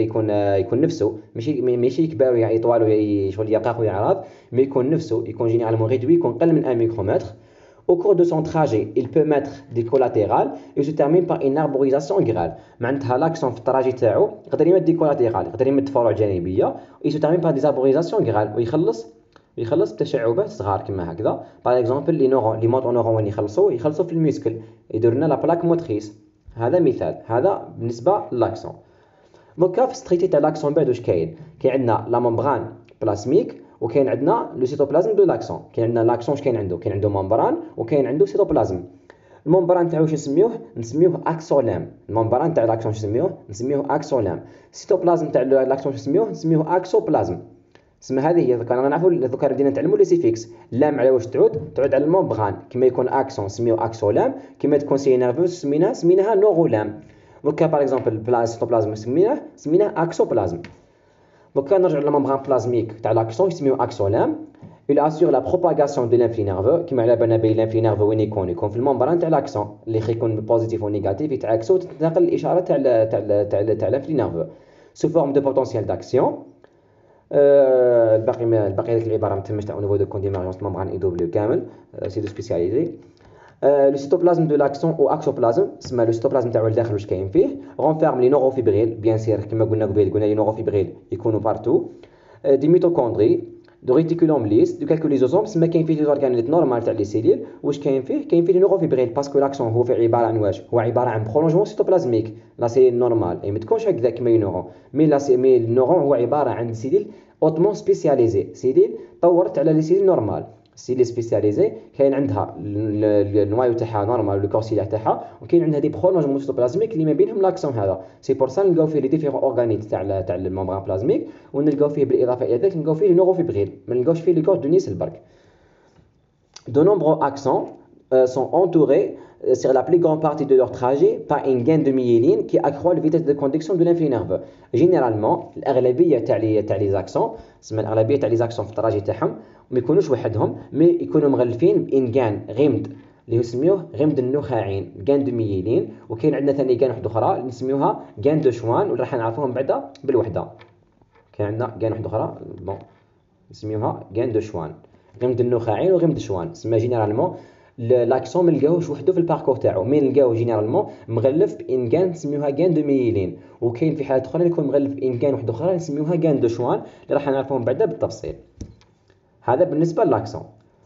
يكون نفسه ماشي كبار يعني طوال شغل يرقق ويعرض، مي يكون نفسه يكون جينيرالمون ريدوي، يكون قل من 1 ميكرومتر. Au cours de son trajet, il peut mettre des collatérales et se termine par une arborisation grale. معناتها لاكسون في التراجي تاعو يقدر يمد دي كولاتيرال، يقدر يمد فروع جانبيه، et se termine par des arborisations grale، ويخلص بتشعبات صغار كما هكذا. باغ اكزومبل لي موتو نورون وين يخلصوا في الميسكل، يديروا لنا لا بلاك موتريس. هذا مثال، هذا بالنسبه للاكسون. دوكا في الستريتي تاع لاكسون بعد واش كاين عندنا لا ممبران بلاسميك، وكاين عندنا لو سيتوبلازم دو لاكسون. كاين عندنا لاكسون كاين عنده ممبران، وكاين عنده سيتوبلازم. الممبران تاعو واش نسميوه اكسولام. الممبران تاع لاكسون نسميوه اكسولام. السيتوبلازم تاع لاكسون نسميوه اكسوبلازم. اسم هذه هي ذكرنا نعرفوا ذكر بدينا نتعلموا لي سيفيكس. لام على واش تعود على الممبران. كما يكون اكسون نسميوه اكسولام، كما تكون سي نيرفوس سميناها نورولام. دوكا باغ اكزومبل سيتوبلازم سميناه اكسوبلازم. دوكا نرجع للممبران بلازميك تاع لاكسون يسميوه اكسولام. il assure la propagation de l'influx nerveux. كما على بالنا بلي الانفلي نيرفو وين يكون في الممبران تاع لاكسون اللي يكون بوزيتيف ونيجاتيف يتعاكسوا وتتنقل الاشاره تاع الانفلي نيرفو sous forme de potentiel d'action. الباقي هذيك العباره ما تمش تاع نيفو دو كونديميرجونس ممبران اي دبليو كامل سي دو سبيسياليزي. لو سيتوبلازم دو لاكسون او اكسوبلازم، اسمها لو سيتوبلازم تاعو الداخل واش كاين فيه. رونفيرم لي نوروفيبريل بيان سير كما قلنا لي نوروفيبريل يكونوا بارتو. دي ميتوكوندري دو ريتيكولوم ليس دو كالكو ليزوسوم، سما كاين فيه لي زورغانيل نورمال تاع لي سيلول. واش كاين فيه لي نوروفيبريل باسكو لاكسون هو في عباره عن واش، هو عباره عن برولونجمون سيتوبلازميك. لا سيلول نورمال اي ما تكونش هكذا كما النورون، مي النورون هو عباره عن سيلول اوتمون سبيسياليزي، سيلول طورت على لي سيلول نورمال. السيلول سبيسياليزي كاين عندها النوايو تاعها نورمال لو كورسيلير تاعها، وكاين عندها دي برولونجمون سيتوبلازميك اللي ما بينهم لاكسون. هذا سي بور سا نلقاو فيه لي ديفيرون اورغانيت تاع الممبران بلازميك، ونلقاو فيه بالاضافه الى ذلك نلقاو فيه لي نوروفيبريل، ما نلقاوش فيه لي كوردونيسل برك. دو نومبرو اكسون sont entourés sur la plus grande partie de leur trajet par une gaine de myéline qui accroît la vitesse de conduction de l'influx nerveux. Généralement, الأغلبية تاع لي زاكسون، اسمها الأغلبية تاع لي زاكسون في التراجي تاعهم ما يكونوش وحدهم، مي يكونوا مغلفين بإن غان غمد اللي يسميوه غمد النخاعين، غان دو مييلين. وكاين عندنا ثاني غان واحده اخرى اللي نسميوها غان دو شوان، واللي راح نعرفوهم بعدا بالوحده. كاين عندنا غان واحده اخرى بون نسميوها غان دو شوان، غمد النخاعين وغمد شوان. اسمها جينيرالمون لاكسون ما نلقاوش وحده في الباركور تاعو، مي نلقاوه جينيرالمون مغلف بإن غان نسميوها غان دو مييلين. وكاين في حالات اخرى يكون مغلف بإن غان واحده اخرى نسميوها غان دو شوان اللي راح نعرفوهم بعدا بالتفصيل. هذا بالنسبه للاكسون.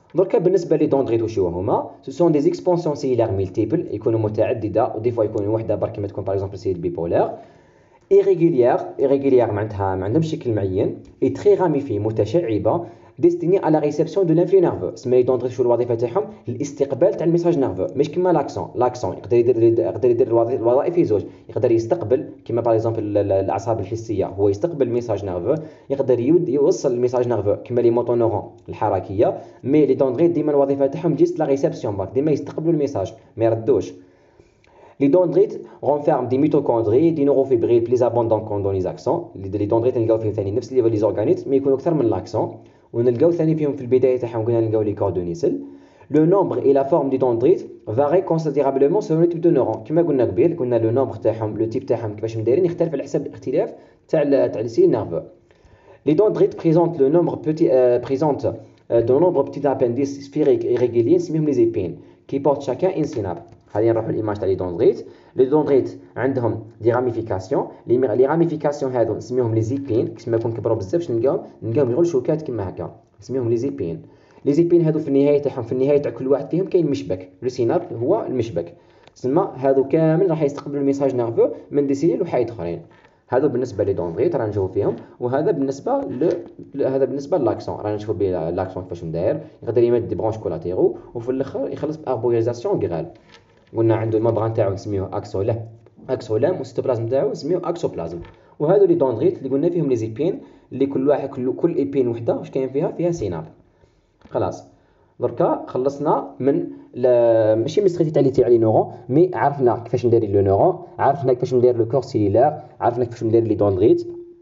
دركا بالنسبه لي دوندريت وشو هما سو سون دي اكسبانسيون سيلار ملتيبل يكونوا متعدده ودي فوا يكونوا وحده برك كما تكون باغ اكزومبل سيل بيبولار irrégulière معناتها ما عندهمش شكل معين et très ramifiée متشعبه ديستيني على ريسبسيون دو لانفلو نيرفو سما يدوندري شو الوظيفه تاعهم الاستقبال تاع الميساج نيرفو مش كيما لاكسون يقدر يدير الوظائف في زوج يقدر يستقبل كيما باغ اكزومبل الاعصاب الحسيه هو يستقبل الميساج نيرفو يقدر يوصل الميساج نيرفو كيما لي موتونورون الحركيه مي لي دوندري ديما الوظيفه تاعهم جيست لا ريسبسيون برك ديما يستقبلوا الميساج ما يردوش. Les dendrites renferment des mitochondries, des neurofibriles plus abondants que dans les accents. Les dendrites نلقاو فيهم ثاني نفس ليفل لي زورغانيزم مي يكونوا اكثر من لاكسون ونلقاو ثاني فيهم في البدايه تاعهم قلنا نلقاو لي كوردونيسل. لو نومبر اي لا فورم دي دندريت فاري كونسيديرابلمون سيلون لو تيب دو نورون كما قلنا قبيل قلنا لو نومبر تاعهم لو تيب تاعهم كيفاش مدايرين يختلف على حسب الاختلاف تاع لي سيل نيرفو. Les dendrites présentent le nombre petit de nombreux petits appendices sphériques irréguliers نسميهم لي زيبين qui portent chacun une synapse. خلينا نروحوا للايماج تاع لي دوندريت. لي دوندريت عندهم دي راميفيكاسيون لي راميفيكاسيون هادو نسميهم لي زيبين كيما يكون كبروا بزاف باش نلقاهم غير شوكات كيما هكا نسميهم لي زيبين. لي زيبين هادو في النهايه تاعهم في النهايه تاع كل واحد فيهم كاين مشبك لو سيناب هو المشبك تسمى هادو كامل راح يستقبلوا الميساج نيرفو من دي سيل وحايد اخرين. هذا بالنسبه لي دوندريت راه نشوفوا فيهم وهذا بالنسبه هذا بالنسبه للاكسون راه نشوفوا به لاكسون كيفاش نداير يقدر يمد دي برونش كولاتيرو وفي الاخر يخلص باربويزاسيون غرال. قلنا عنده الممبران تاعو نسميوه اكسولام والسيتوبلازم تاعو نسميوه اكسوبلازم. وهذو لي دوندريت اللي قلنا فيهم لي زيبين اللي كل واحد كل ايبين وحده واش كاين فيها سيناب. خلاص دركا خلصنا من ماشي مستريتي تاع لي نورون مي عرفنا كيفاش ندير لو نورون عرفنا كيفاش ندير لو كور سيلولار عرفنا كيفاش ندير لي دوندريت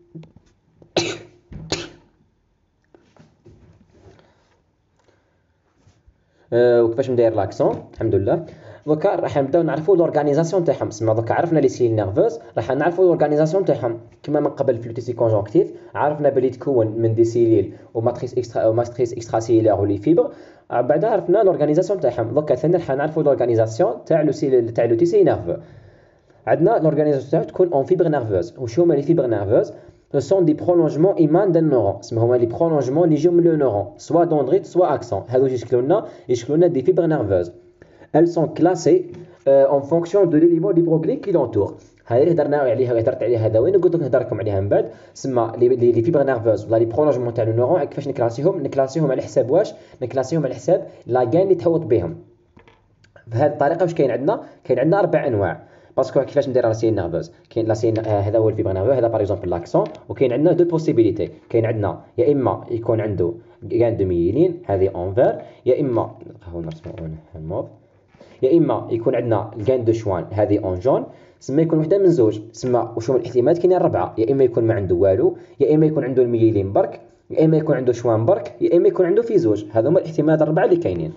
وكيفاش ندير لاكسون الحمد لله. دوكا راح نبداو نعرفوا لورغانيزاسيون تاعهم سما دوكا عرفنا لي سيل نيرفوز راح نعرفوا لورغانيزاسيون تاعهم كما من قبل في التيسي كونجونكتيف عرفنا بلي تكون من دي سيليل وماتريس اكسترا سيلولار ولي فيبر بعدا عرفنا لورغانيزاسيون تاعهم. دوكا ثاني راح نعرفوا لورغانيزاسيون تاع لو سيل تاع لو تيسي نيرفو. عندنا لورغانيزاسيون تاعو تكون اون فيبر نيرفوز وشو هما لي فيبر نيرفوز ce sont des prolongements immanents d'un neuron اسمهم هما لي prolongements اللي يجيو من لو نورون سوا دوندريت سوا اكسون هادو يشكلونا دي فيبر نيرفوز. Elles sont classées en fonction de l'élément libroglyque qui l'entoure. هذه اللي هضرنا عليها هضرت عليها هذا وين قلت لكم نهضر لكم عليها من بعد سما لي فيبر نيرفوز ولا لي برولونجمون تاع لو نورون كيفاش نكلاسيهم على حساب واش نكلاسيهم على حساب لاغان اللي تحوط بهم. بهذه الطريقه واش كاين عندنا 4 انواع باسكو كيفاش ندير لا سين نيرفوز كاين لا سين هذا هو الفيبر نيرفو هذا باغ اكزومبل لاكسون وكاين عندنا دو بوسيبيليتي كاين عندنا يا اما يكون عنده غان دو ميلين هذه اونفير يا اما هاو نرسمو الموف يا اما يكون عندنا الغان دو شوان هذه اون جون سما يكون وحده من زوج سما وشو من الاحتمالات كاينين 4 يا اما يكون ما عنده والو يا اما يكون عنده الميلين برك يا اما يكون عنده شوان برك يا اما يكون عنده في زوج. هذو هما الاحتمالات 4 اللي كاينين.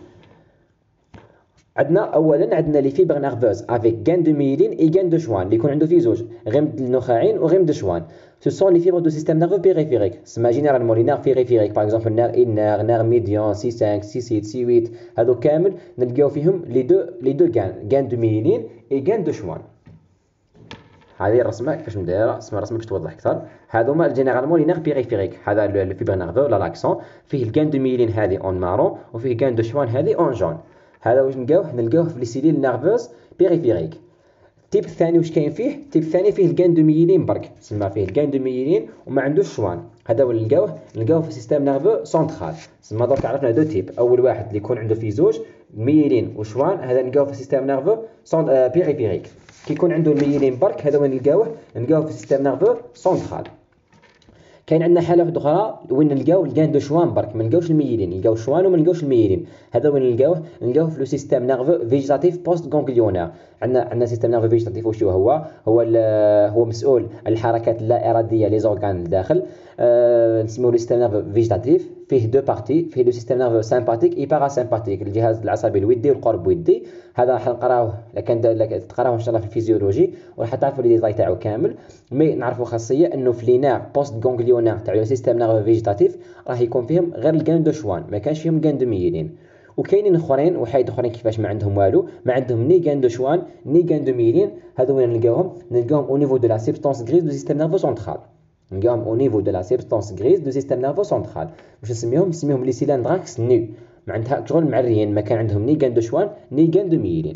عندنا لي فيبر نيرفوز افيك غان دو ميلين اي غان دو شوان اللي يكون عنده في زوج غيم النخاعين وغيم دو شوان. Ce sont les fibres du système nerveux périphérique. C'est généralement les nerfs périphériques par exemple nerf inner nerf médian C5 C6 C8 هذو كامل نلقاو فيهم لي دو غان دو ميلين اي غان دو شوان. هذه الرسمه كيفاش مدايره الرسمه باش توضح اكثر. هذو هما جينيرالمون لي نير بيريفيريك هذا لو فيبر نيرفو ولا لاكسون فيه الغان دو ميلين هذه اون مارون وفيه غان دو شوان هذه اون جون. هذا واش نلقاوه في لي سيليل نيرفوز بيريفيريك. التيب الثاني واش كاين فيه التيب الثاني فيه الغان دو ميلين برك تسمى فيه الغان دو ميلين وما عندوش شوان. هذا هو نلقاوه في السيستم نيرفو سنترال تسمى درك عرفنا دو تيب. اول واحد اللي يكون عنده فيه زوج ميلين وشوان هذا نلقاوه في السيستم نيرفو بيريفيريك. كي يكون عنده الميلين برك هذا وين نلقاوه في السيستم نيرفو سنترال. كاين عندنا حاله واحده اخرى وين نلقاو الغان دو شوان برك ما نلقاوش الميلين نلقاو شوان وما نلقاوش الميلين. هذا وين نلقاوه في لو سيستم نيرفو فيجيتاتيف بوست غانغليونير. عندنا سيستم نيرفو فيجيتاتيف واش هو مسؤول عن الحركات اللا اراديه لي زورغان الداخل نسميوه سيستم نيرفو فيجيتاتيف. فيه دو بارتي فيه لو سيستم نيرفو سامباتيك اي باراسامباتيك الجهاز العصبي الودي والقرب ودي. هذا راح نقراوه لكن تقراوه ان شاء الله في الفيزيولوجي وراح تعرفوا لي ديتاي تاعو كامل. مي نعرفوا خاصيه انه في لينير بوست غانغليونير تاع لو سيستم نيرفو فيجيتاتيف راح يكون فيهم غير الغان دو شوان ما كانش فيهم غان دو ميلين. وكاينين اخرين وحيد اخرين كيفاش ما عندهم والو ما عندهم ني غان دو شوان ني غان دو ميلين. هذو وين نلقاوهم او نيفو دو لا سبستانس غريز دو سيستم نيرفو سنترال. نلقاوهم او نيفو دو لا سبستانس غريز دو سيستم نيرفو سنترال واش نسميهم لي سيلندراكس نو معناتها شغل معريين ما كان عندهم ني غان دو شوان ني غان دو ميلين.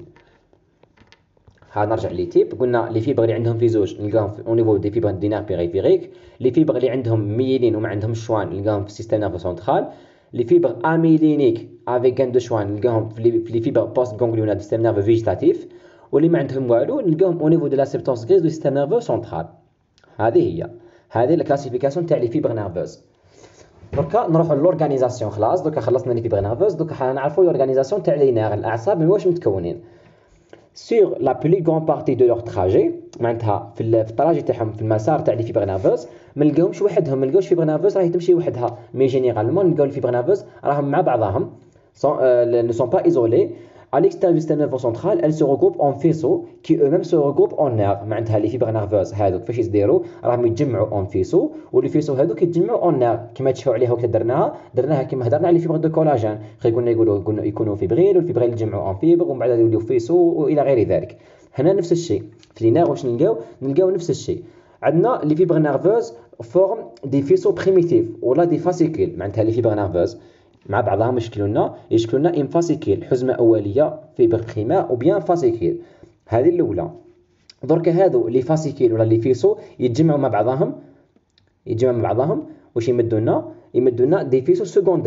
ها نرجع لي تيب، قلنا لي فيبر اللي عندهم في زوج نلقاهم او نيفو دي فيبر دينار بيريفيريك، لي فيبر اللي عندهم ميلين وما عندهمش شوان نلقاهم في السيستم نيرفو سنترال، لي فيبر اميلينيك افيك غان دو شوان نلقاهم في لي فيبر بوست غونغليونال دو سيستم نيرفو فيجيتاتيف، واللي ما عندهم والو نلقاهم او نيفو دو لا سيبتونس غريز دو سيستم نيرفو سنترال. هذه لا كلاسيفيكاسيون تاع لي فيبر نيرفوز. دركا نروحوا لورغانيزاسيون. خلاص دركا خلصنا لي فيبر نيرفوز، دركا حنعرفوا لورغانيزاسيون تاع لي نير الاعصاب من واش متكونين. sur la plus grande partie de leur trajet معناتها في الطراجي تاعهم في المسار تاع لي فيبر نيرفوز ما نلقاوهمش وحدهم، ما نلقاوش فيبر نيرفوز راهي تمشي وحدها، مي جينيرالمون نلقاو الفيبر نيرفوز راهم مع بعضهم ne sont pas isolés. À l'extérieur du système nerveux central, elles se regroupent en faisceaux qui eux-mêmes se regroupent en nerfs. معناتها لي فيبر نيرفوز هذوك فاش يديروا راهم يتجمعوا en faisceaux، ولي فيسو هذوك يتجمعوا en nerfs كما تشوفوا عليها وكذا درناها كما هضرنا على لي فيبر دو كولاجين، قلنا يقولوا يكونوا فيبريل، والفيبريل يتجمعوا en فيبر ومن بعد يوليو فيسو والى غير ذلك. هنا نفس الشيء في لي نير واش نلقاو نفس الشيء. عندنا لي فيبر نيرفوز فورم دي فيسو بريميتيف ولا دي فاسيكيل، معناتها لي فيبر نيرفوز مع بعضهم يشكلوا لنا ام فاسيكيل، حزمه اوليه فيبر بريمير او بيان فاسيكيل. هذه الاولى. درك هذو لي فاسيكيل ولا لي فيسو يتجمعوا مع بعضهم واش يمدونا دي فيسو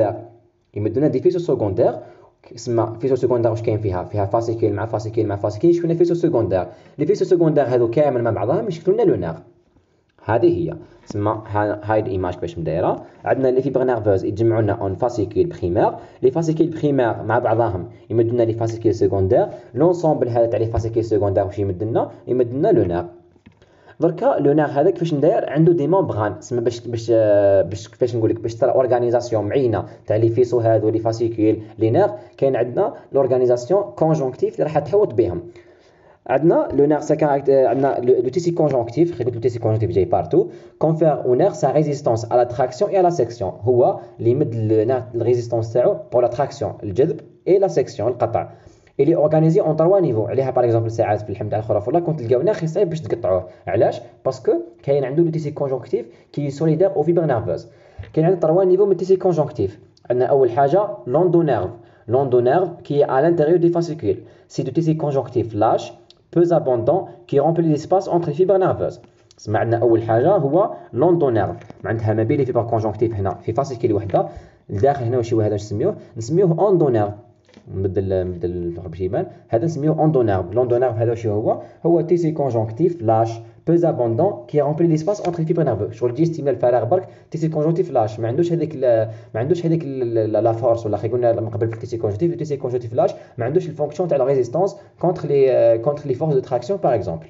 سكوندير، اسمها فيسو سكوندير. واش كاين فيها فاسيكيل مع فاسيكيل يشكلوا لنا فيسو سكوندير. لي فيسو سكوندير هذو كامل مع بعضهم يشكلوا لنا لو نير. هذه هي تسمى هاي الايماج باش مدايره. عندنا لي فيبر نيرفوز يتجمعوا لنا اون فاسيكيل بريمير، لي فاسيكيل بريمير مع بعضهم يمدونا لي فاسيكيل سكوندير، لونسومبل هذا تاع لي فاسيكيل سكوندير واش يمدنا لو نير. دركا لو نير هذاك فاش نداير عنده دي ممبران، تسمى باش كيفاش نقول لك باش ترى اورغانيزاسيون معينه تاع لي فيسو هذو لي فاسيكيل لي نير. كاين عندنا لورغانيزاسيون كونجونكتيف اللي راح تحوط بهم. عندنا لو نير عندنا لو تيسي كونجونكتيف، قلت لو تيسي كونجونكتيف جاي بارتو كونفير او نير سا ريزيستانس على تراكسيون اي لا سيكسيون، هو اللي يمد النير الريزيستانس تاعو بور لا تراكسيون الجذب اي لا سيكسيون القطع. اللي اورغانيزي اون 3 نيفو عليها باغ اكزومبل ساعات في الحمد على الخرافه والله كنت تلقاو ناخي صعيب باش تقطعوه. علاش؟ باسكو كاين عنده لو تيسي كونجونكتيف كي سوليدير او فيبر نيرفوز. كاين عندنا 3 نيفو من التيسي كونجونكتيف. عندنا اول حاجه لوندو نيرف كي à l'intérieur des fascicules. C'est du tissu conjonctif lâche peu abondant qui remplit l'espace entre les fibres nerveuses. سمعنا اول حاجه هو لوندو نيرف، معناتها ما بين لي فيبر كونجونكتيف هنا في فاسيكيل وحده الداخل هنا واش هو هذا نسميوه اوندو نيرف. نبدل باش يبان هذا نسميوه اوندو نيرف. لوندو نيرف هذا واش هو تيسي كونجونكتيف لاش peu abondant qui remplit l'espace entre les fibres nerveuses. شغل تجي استعمال الفراغ برك تيسي كونجونكتيف لاش ما عندوش هذيك لا فورس ولا قلنا من قبل في التيسي كونجونكتيف لاش ما عندوش الفونكسيون تاع لا ريزيستانس كونتر لي فورس دو تراكسيون باغ اكزومبل.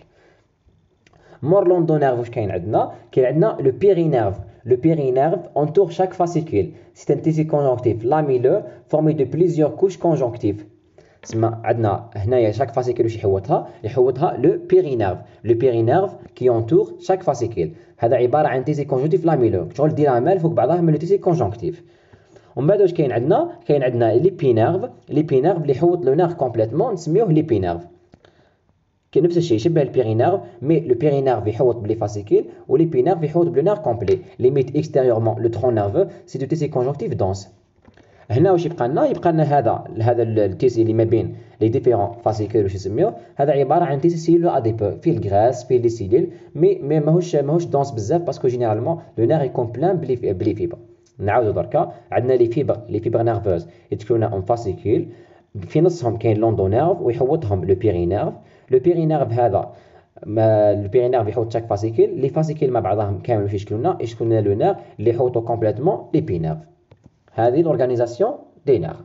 مور لوندو نيرف واش كاين عندنا لو بيري نيرف. Le périnerve entoure chaque fascicule. C'est un tissu conjonctif lamelleux formé de plusieurs couches conjonctives. سما عندنا هنايا chaque fascicule واش يحوطها le périnerve qui entoure chaque fascicule. هذا عباره عن تيسي كونجونكتيف لاميلو، شغل ديرامال فوق بعضها من التيسي كونجونكتيف. ومن بعد واش كاين عندنا لي بينيرف اللي يحوط لو نيرف كومبليتمون نسميوه لي بينيرف. كاين نفس الشيء يشبه البيرينيرف، مي لو بيرينيرف يحوط بلي فاسيكيل ولي بينيرف يحوط بلو نيرف كومبلي. ليميت اكستيريورمون لو ترون نيرفو سي دو تيسي كونجونكتيف دونس. هنا واش يبقى لنا هذا التيسي اللي ما بين لي ديفيرون فاسيكيل واش يسميوه، هذا عباره عن تيسي سيلو اديبو فيه الغراس فيه لي سيلول مي ماهوش دونس بزاف باسكو جينيرالمون لو نير يكون بلان بلي فيبر. نعاودو دركا عندنا لي فيبر نيرفوز يتكونوا اون فاسيكيل في نصهم كاين لوندو نيرف ويحوطهم لو بيرينيرف. لو بيرينيرف هذا لو بيرينيرف يحوط شاك فاسيكيل، لي فاسيكيل مع بعضهم كامل واش يشكلونا لو نير اللي يحوطوا كومبليتمون لي بينيرف. هذه لورغانيزاسيون دي نير.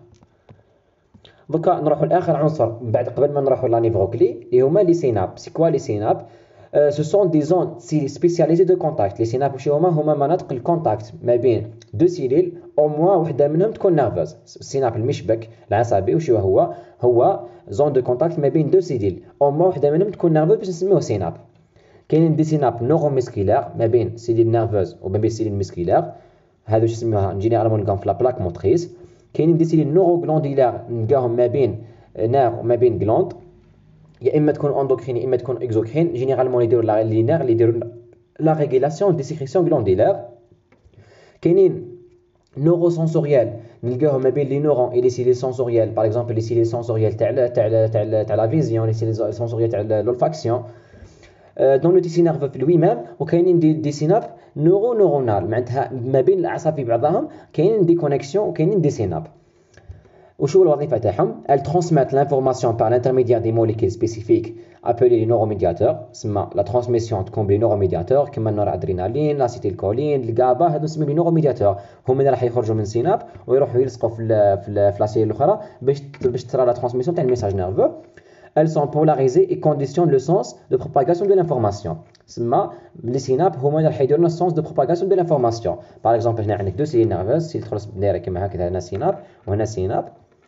دوكا نروحوا لاخر عنصر بعد قبل ما نروحوا لا نيفروكلي اللي هما لي سيناب. سي كوا لي سيناب؟ ce sont des zones spécialisées de contact. les synapses واش هما مناطق الكونتاكت ما بين دو سيلول او موان وحده منهم تكون نيرفوز. السيناب المشبك العصبي واش هو زون دو كونتاكت ما بين دو سيلول او موان وحده منهم تكون نيرفوز باش نسميوه سيناب. كاينين دي سيناب نورومسكيلار ما بين سيلول نيرفوز وما بين سيلول مسكيلار، هذا واش نسميوها جينيرالمون نلقاهم في لا بلاك موتريس. كاينين دي سيلول نوروغلونديلار نلقاهم ما بين نير وما بين غلوند، يا اما تكون اندوكرين يا اما تكون اكزوكرين. جينيرالمون يديروا لي نير اللي يديروا لا ريغولاسيون دي سيكريسيون غلونديلار. كاينين نوروسنسوريال نلقاوه ما بين لي نورون اي لي سيلي سونسوريال باغ اكزومبل لي سيلي سونسوريال تاع لا فيزيون لي سيلي سونسوريال تاع لولفاكسيون دون لو تيسي نيرفو في لوي ميم وكاينين دي سيناب نورونال معناتها ما بين الاعصاب في بعضهم كاينين دي كونيكسيون وكاينين دي سيناب. وشو الوظيفه تاعهم؟ ال ترانسميت لانفورماسيون بار لانترميديير دي موليكيول سبيسيفيك ابلي لي نوروميدياتور، تسمى لا ترانسميسيون تكون بلي نوروميدياتور كيما النور ادرينالين لاسيتيلكولين الكابا، هادو نسميو لي نوروميدياتور، هما اللي راح يخرجوا من سيناب ويروحوا يلصقوا في لاسيل الاخرى باش ترى لا ترانسميسيون تاع الميساج نيرفو. Elles sont polarisées et conditionnent le sens de propagation de l'information. Les synapses هما اللي راح يديروا le sens de propagation de l'information. Par exemple هنا عندك دو سيل نيرفوز، سيل تخلص دايره كيما هكذا، هنا سيناب وهنا سيناب.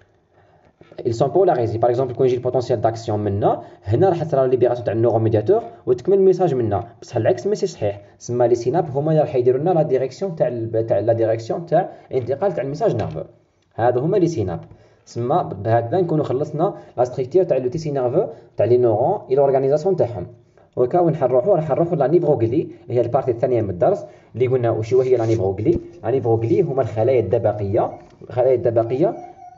Ils sont polarisés. Par exemple كون يجي البوتنسيال داكسيون منا هنا راح تصرى ليبيراسيون تاع النوروميدياتور وتكمل الميساج منا، بصح العكس ماشي صحيح. تسمى لي سيناب هما اللي راح يديروا لنا لا ديريكسيون تاع انتقال تاع الميساج نيرفو. هادو هما لي سيناب. تسمى بهكذا نكونوا خلصنا لا ستركتور تاع لو تيسي نيرفو تاع لي نورون اي لورغانيزاسيون تاعهم. وكا وين راح نروحوا لا نيفروغلي، هي البارتي الثانيه من الدرس اللي قلنا وشو هي لا نيفروغلي. لا نيفروغلي هما الخلايا الدبقيه.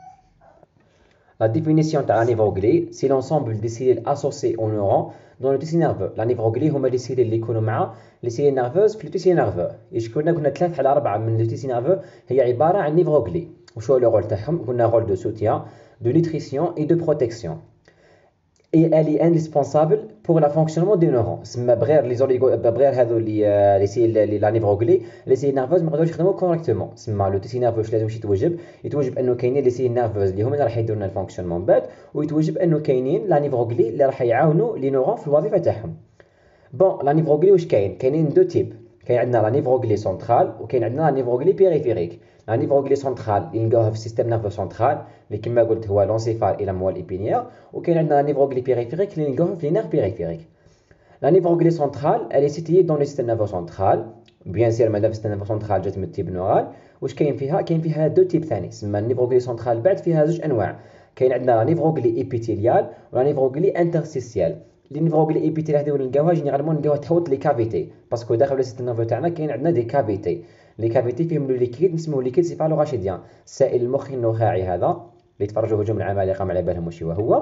La définition de la névroglie, c'est l'ensemble des cellules associées aux neurones dans le tissu nerveux. La névroglie هما les cellules اللي يكونوا مع les cellules nerveuses في le tissu nerveux. قلنا 3 على 4 من le tissu nerveux هي عبارة عن névroglie. وشو هو الرول تاعهم؟ قلنا رول دو سوتيان، دو نيتريسيون et de protection. Et elle est indispensable pour le fonctionnement des neurones. سما بغير هذو لي سيل لا نيفروغلي لي سيل نيرفوز ما يقدروش يخدموا كوريكتومون. سما لو تيسي نيرفو واش لازم يتوجب انه كاينين لي سيل نيرفوز اللي هما اللي راح يديروا لنا الفونكسيونمون بعد، ويتوجب انه كاينين لا نيفروغلي اللي راح يعاونوا لي نورون في الوظيفه تاعهم. بون لا نيفروغلي واش كاينين دو تيب، كاين عندنا لا نيفروغلي سنترال وكاين عندنا لا نيفروغلي بيريفيريك. لا نيفروغلي سنترال اللي نلقاوها في السيستم نيرفو سنترال اللي كما قلت هو لونسيفال الى موال ايبينيير، وكاين عندنا لا نيفروغلي بيريفيريك اللي نلقاوها في لي نيرف بيريفيريك. لا نيفروغلي سنترال elle est située dans le système nerveux central. بيان سير مادام في السيستم نيرفو سنترال جات من التيب نورال. واش كاين فيها دو تيب ثاني، سما النيفروغلي سنترال بعد فيها زوج انواع. كاين عندنا لا نيفروغلي ايبيثيليال ولا نيفروغلي انترستيسيال. لي نيفروغلي ايبيثيليال هذو نلقاوها جينيرالمون نلقاوها تحوط لي كافيتي، باسكو داخل السيستم نيرفو تاعنا كاين عندنا دي كافيتي. لي كافيتي فيهم لو ليكيد نسموه ليكيد سيفالو غاشيديان، السائل المخي النخاعي هذا اللي تفرجوا هجوم العمالقه ما على بالهم واش هو.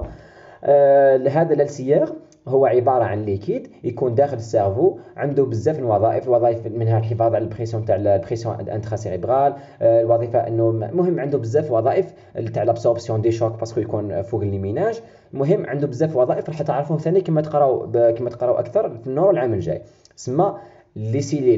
هذا الالسيير هو عباره عن ليكيد يكون داخل السيرفو، عنده بزاف من الوظائف منها الحفاظ على البريسيون تاع البريسيون انتراسيريبرال، الوظيفه انه مهم عنده بزاف وظائف تاع لابسوربسيون دي شوك باسكو يكون فوق الليميناج. المهم عنده بزاف وظائف راح تعرفوهم ثاني كما تقراو اكثر في النور العام الجاي. سما لي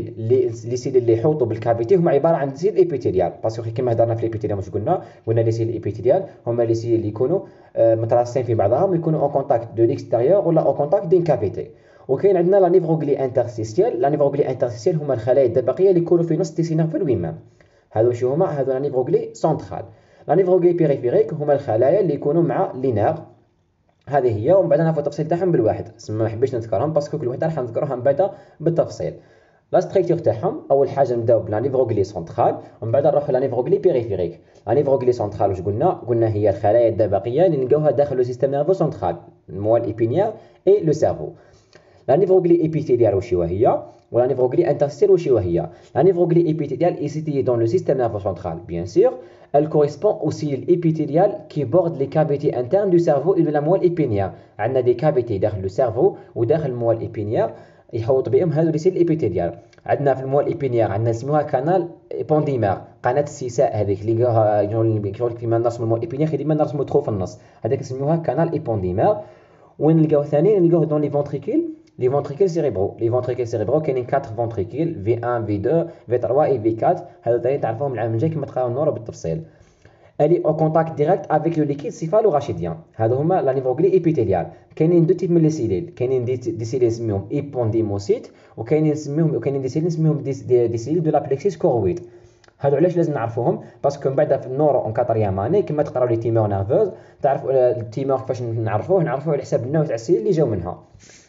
سيل اللي يحوطوا بالكافيتي هما عباره عن سيل ايبيثيليال، باسكو كما هضرنا في الابيثيليال واش قلنا لي سيل ايبيثيليال هما لي سيل اللي يكونوا متراصين في بعضهم، يكونوا اون كونتاكت دو ليكستيريور ولا اون كونتاكت دين كافيتي. وكاين عندنا لا نيفروغلي انترستيسيال. لا نيفروغلي انترستيسيال هما الخلايا الدبقيه اللي يكونوا في نص تيسي نيرفو الويمام. هذو شو هما؟ هذو لا نيفروغلي سنترال. لا نيفروغلي بيريفيريك هما الخلايا اللي يكونوا مع لي نيرف. هذه هي، ومن بعد نعرفوا التفصيل تاعهم بالواحد. ما حبيتش نذكرهم باسكو كل وحده راح نذكروها من بعد بالتفصيل. لا ستركتور تاعهم اول حاجه نبداو بلا نيفروغلي سنترال ومن بعد نروحوا لا نيفروغلي بيريفيريك. لا نيفروغلي سنترال واش قلنا هي الخلايا الدبقيه اللي نلقاوها داخل لو سيستم نيرفو سنترال الموال ايبينيير اي لو سيرفو. لا نيفروغلي ايبيثيليال واش هي ولا نيفروغلي انترستيسيال واش هي. لا نيفروغلي ايبيثيليال est située dans le système nerveux central bien sûr. Elle correspond aux cellules épithéliales qui bordent les cavités internes du cerveau et de la moelle épinière. عندنا دي كافيتي داخل لو سيرفو وداخل الموال ايبينيير يحوط بهم هذو لي سيل ايبيثيليال. عندنا في الموال ايبينيير عندنا نسموها كانال بونديمير، قناه السيساء هذيك اللي لقاوها كيما نرسموا الموال ايبينيير ديما نرسموا ترو في النص، هذاك نسموها كانال ايبونديمير. وين نلقاو ثاني نلقاوه دون لي فونتريكول، لي فونتريكول سيريبرو. لي فونتريكول سيريبرو كاينين 4 فونتريكول في 1 في 2 في 3 اي في 4. هذو ثاني تعرفوهم العام الجاي كما تقراو النور بالتفصيل. الي او كونتاكت ديريكت افيك لو ليكيد سيفالو غاشيديان. هادو هما لا نيفروغلي ايبيثيليال. كاينين دو تيب من لي سيليل، كاينين دي سيليل نسميهم ايبونديموسيت وكاينين دي سيليل نسميهم دي سيليل دو لا بليكسيس كورويد. هادو علاش لازم نعرفوهم؟ باسكو من بعد في النورو اون كاتريام اني كما تقراو لي تيمور نيرفوز تعرفوا التيمور كيفاش نعرفوه على حساب النوع تاع السيليل اللي جاو منها.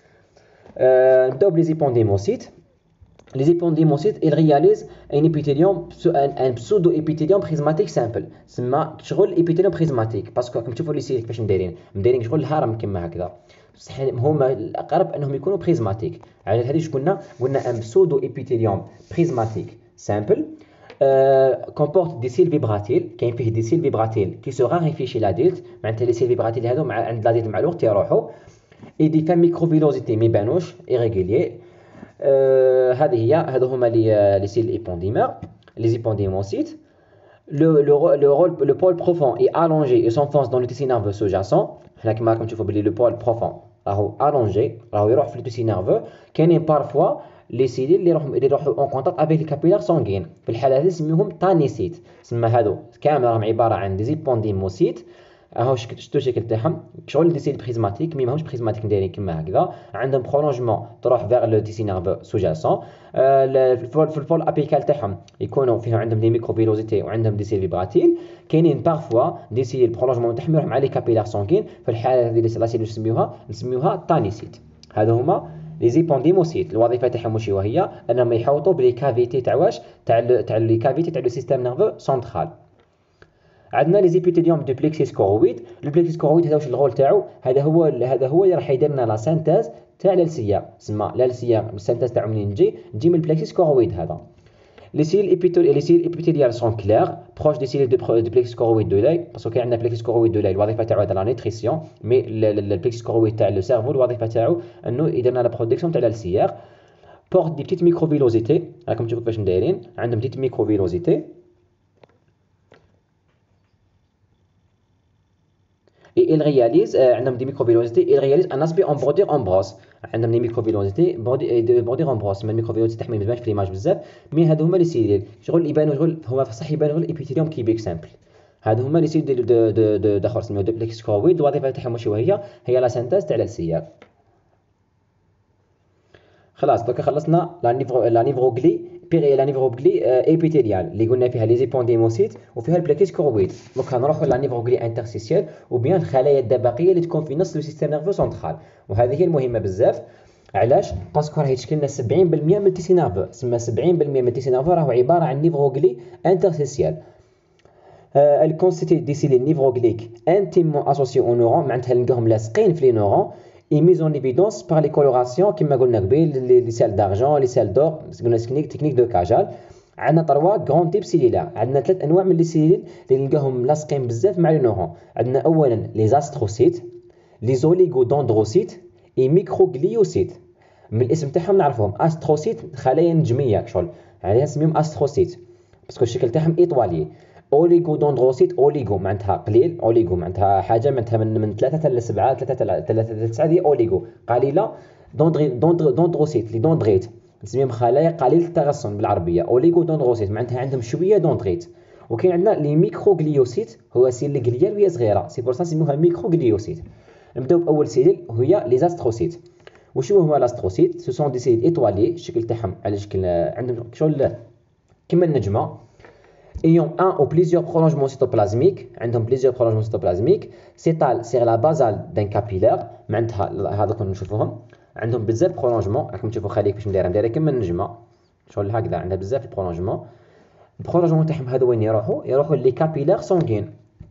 نبداو بلي زيبونديموسيت. Les épendymocytes ils réalisent un pseudo-épithélium prismatique simple. سما شغل épithélium prismatique باسكو راكم تشوفوا لي سيل كيفاش مدايرين شغل الهرم كما هكذا، بصح هما الاقرب انهم يكونوا بريزماتيك. على هذه قلنا ان pseudo-épithélium prismatique simple. كومبورت دي سيل فيبراتيل، كاين فيه دي سيل فيبراتيل كي سو راريفي شي لاديلت، معناتها لي سيل فيبراتيل هادو عند لاديلت مع الوقت يروحوا. اي دي فام ميكروفيلوزيتي ما يبانوش ايريغوليي. هادو هما لي سيل ايبونديمر، لي ايبونديموسيت. Le pôle profond est allongé et s'enfonce dans le tissu nerveux sous-jacent. حنا كما راكم تشوفوا بلي لو بول بروفون راهو allongé، راهو يروح في التيسي نيرفو. كاينين بارفوا لي سيليل اللي يروحوا اون كونتاكت افيك الكابيلار سانغين، في الحاله هذه نسميوهم تانيسيت. تسمى هادو كامل راهم عباره عن دي زيبونديموسيت. اهو شفتوا الشكل تاعهم شغل دي سيل بريزماتيك، مي ماهمش بريزماتيك دايرين كيما هكذا، عندهم برولونجمون تروح فيغ لو تيسي نيرفو سوجاسون. في الفول ابيكال تاعهم يكونوا فيهم عندهم دي ميكروفيلوزيتي وعندهم دي سيل فيبراتيل. كاينين بارفوا دي سيل برولونجمون تاعهم يروح مع لي كابيلار سانغين، في الحاله هذه لا سيل نسميوها تانيسيت. هادو هما لي زيبونديموسيت. الوظيفه تاعهم واش هي؟ انهم يحوطوا بلي كافيتي تاع واش تاع لي كافيتي تاع لو سيستيم نيرفو سنترال. عندنا لي زيبيثيليوم دو بليكسيس كورويد. لو بليكسيس كورويد هذا واش الغول تاعو؟ هذا هو اللي راح يدير لنا لا سانتاز تاع الالسيام. تسمى الالسيام السانتاز تاعو منين تجي من البليكسيس كورويد هذا. لي سيل ابيثيليال سون كلير بروش دي سيل دو بليكسيس كورويد دو لاي، باسكو كاين عندنا بليكسيس كورويد دو لاي الوظيفه تاعو هذا لا نيتريسيون، مي البليكسيس كورويد تاع لو سيرفو الوظيفه تاعو انه يدير لنا لا برودكسيون تاع الالسيار. بورت دي بتيت ميكروفيلوزيتي، راكم تشوفوا كيفاش دايرين، عندهم بتيت ميكروفيلوزيتي. Et ils réalisent عندهم دي ميكروفيلوزيتي، ils réalisent un aspect en bordure en brosse. عندهم دي ميكروفيلوزيتي بوردير en brosse. من الميكروفيلوزيتي تحمل ما تبانش في ليماج بزاف، مي هادو هما لي سيل شغل يبانوا شغل هما صح يبانوا غير الابيثيليوم كيبيك سامبل. هادو هما لي سيل داخل سميو دو بليكس كورويد. الوظيفه تاعهم واش هي لا سانتاز تاع الالسيار. خلاص دوكا خلصنا لا نيفروغلي لا نيفروغلي ايبيثيليال اللي قلنا فيها لي زيبونديموسيت وفيها البلاكيس كورويد. دوكا نروحوا لا نيفروغلي انترستيسيال وبيان الخلايا الدبقيه اللي تكون في نص لو سيستيم نيرفو سنترال، وهذه هي المهمه بزاف. علاش؟ باسكو راهي تشكل لنا 70% من التيسي نيرفو. تسمى 70% من التيسي نيرفو راهو عباره عن نيفروغلي انترستيسيال. الكونستيتي دي سيل نيفروغليك انتيمون اسوسيو او نورون، معناتها نلقاهم لاصقين في لي نورون. et mise en évidence par les colorations كما قلنا قبيل les sels d'argent les sels d'or. قلنا تكنيك دو كاجال. عندنا 3 غران تيب سيليلا، عندنا 3 انواع من لي سيليل اللي نلقاهم لاصقين بزاف مع لي نورون. عندنا اولا لي زاستروسيت، لي زوليغودندروسيت، اي ميكروغليوسيت. من الاسم تاعهم نعرفهم استروسيت خلايا نجميه شغل، عليها نسميهم استروسيت باسكو الشكل تاعهم ايطوالي. اوليغودندروسيت اوليغو معناتها قليل، اوليغو معناتها حاجه معناتها من 3 حتى ل 7 3 حتى ل 9 دي اوليغو قليله. دندروسيت لي دوندريت نسميهم خلايا قليل التغصن بالعربيه. اوليغودندروسيت معناتها عندهم شويه دوندريت. وكاين عندنا لي ميكروغليوسيت هو سيل القليه وهي صغيره، سي بور سا نسميوها ميكروغليوسيت. نبداو باول سيل وهي لي زاستروسيت. وشنو هما لاستروسيت؟ سو سون دي سيل ايطوالي الشكل تاعهم على شكل عندهم شغل كيما النجمه. ayant un ou plusieurs prolongements cytoplasmiques, عندهم plusieurs prolongements cytoplasmiques s'étalent sur la basale d'un capillaire. معناتها هذا كنا نشوفوهم عندهم بزاف برولونجمون. راكم تشوفوا خليك باش نديرها كيما النجمه شغل هكذا، عندها بزاف البرولونجمون. البرولونجمون تاعهم هذا وين يروحوا لي كابيلار سانغين.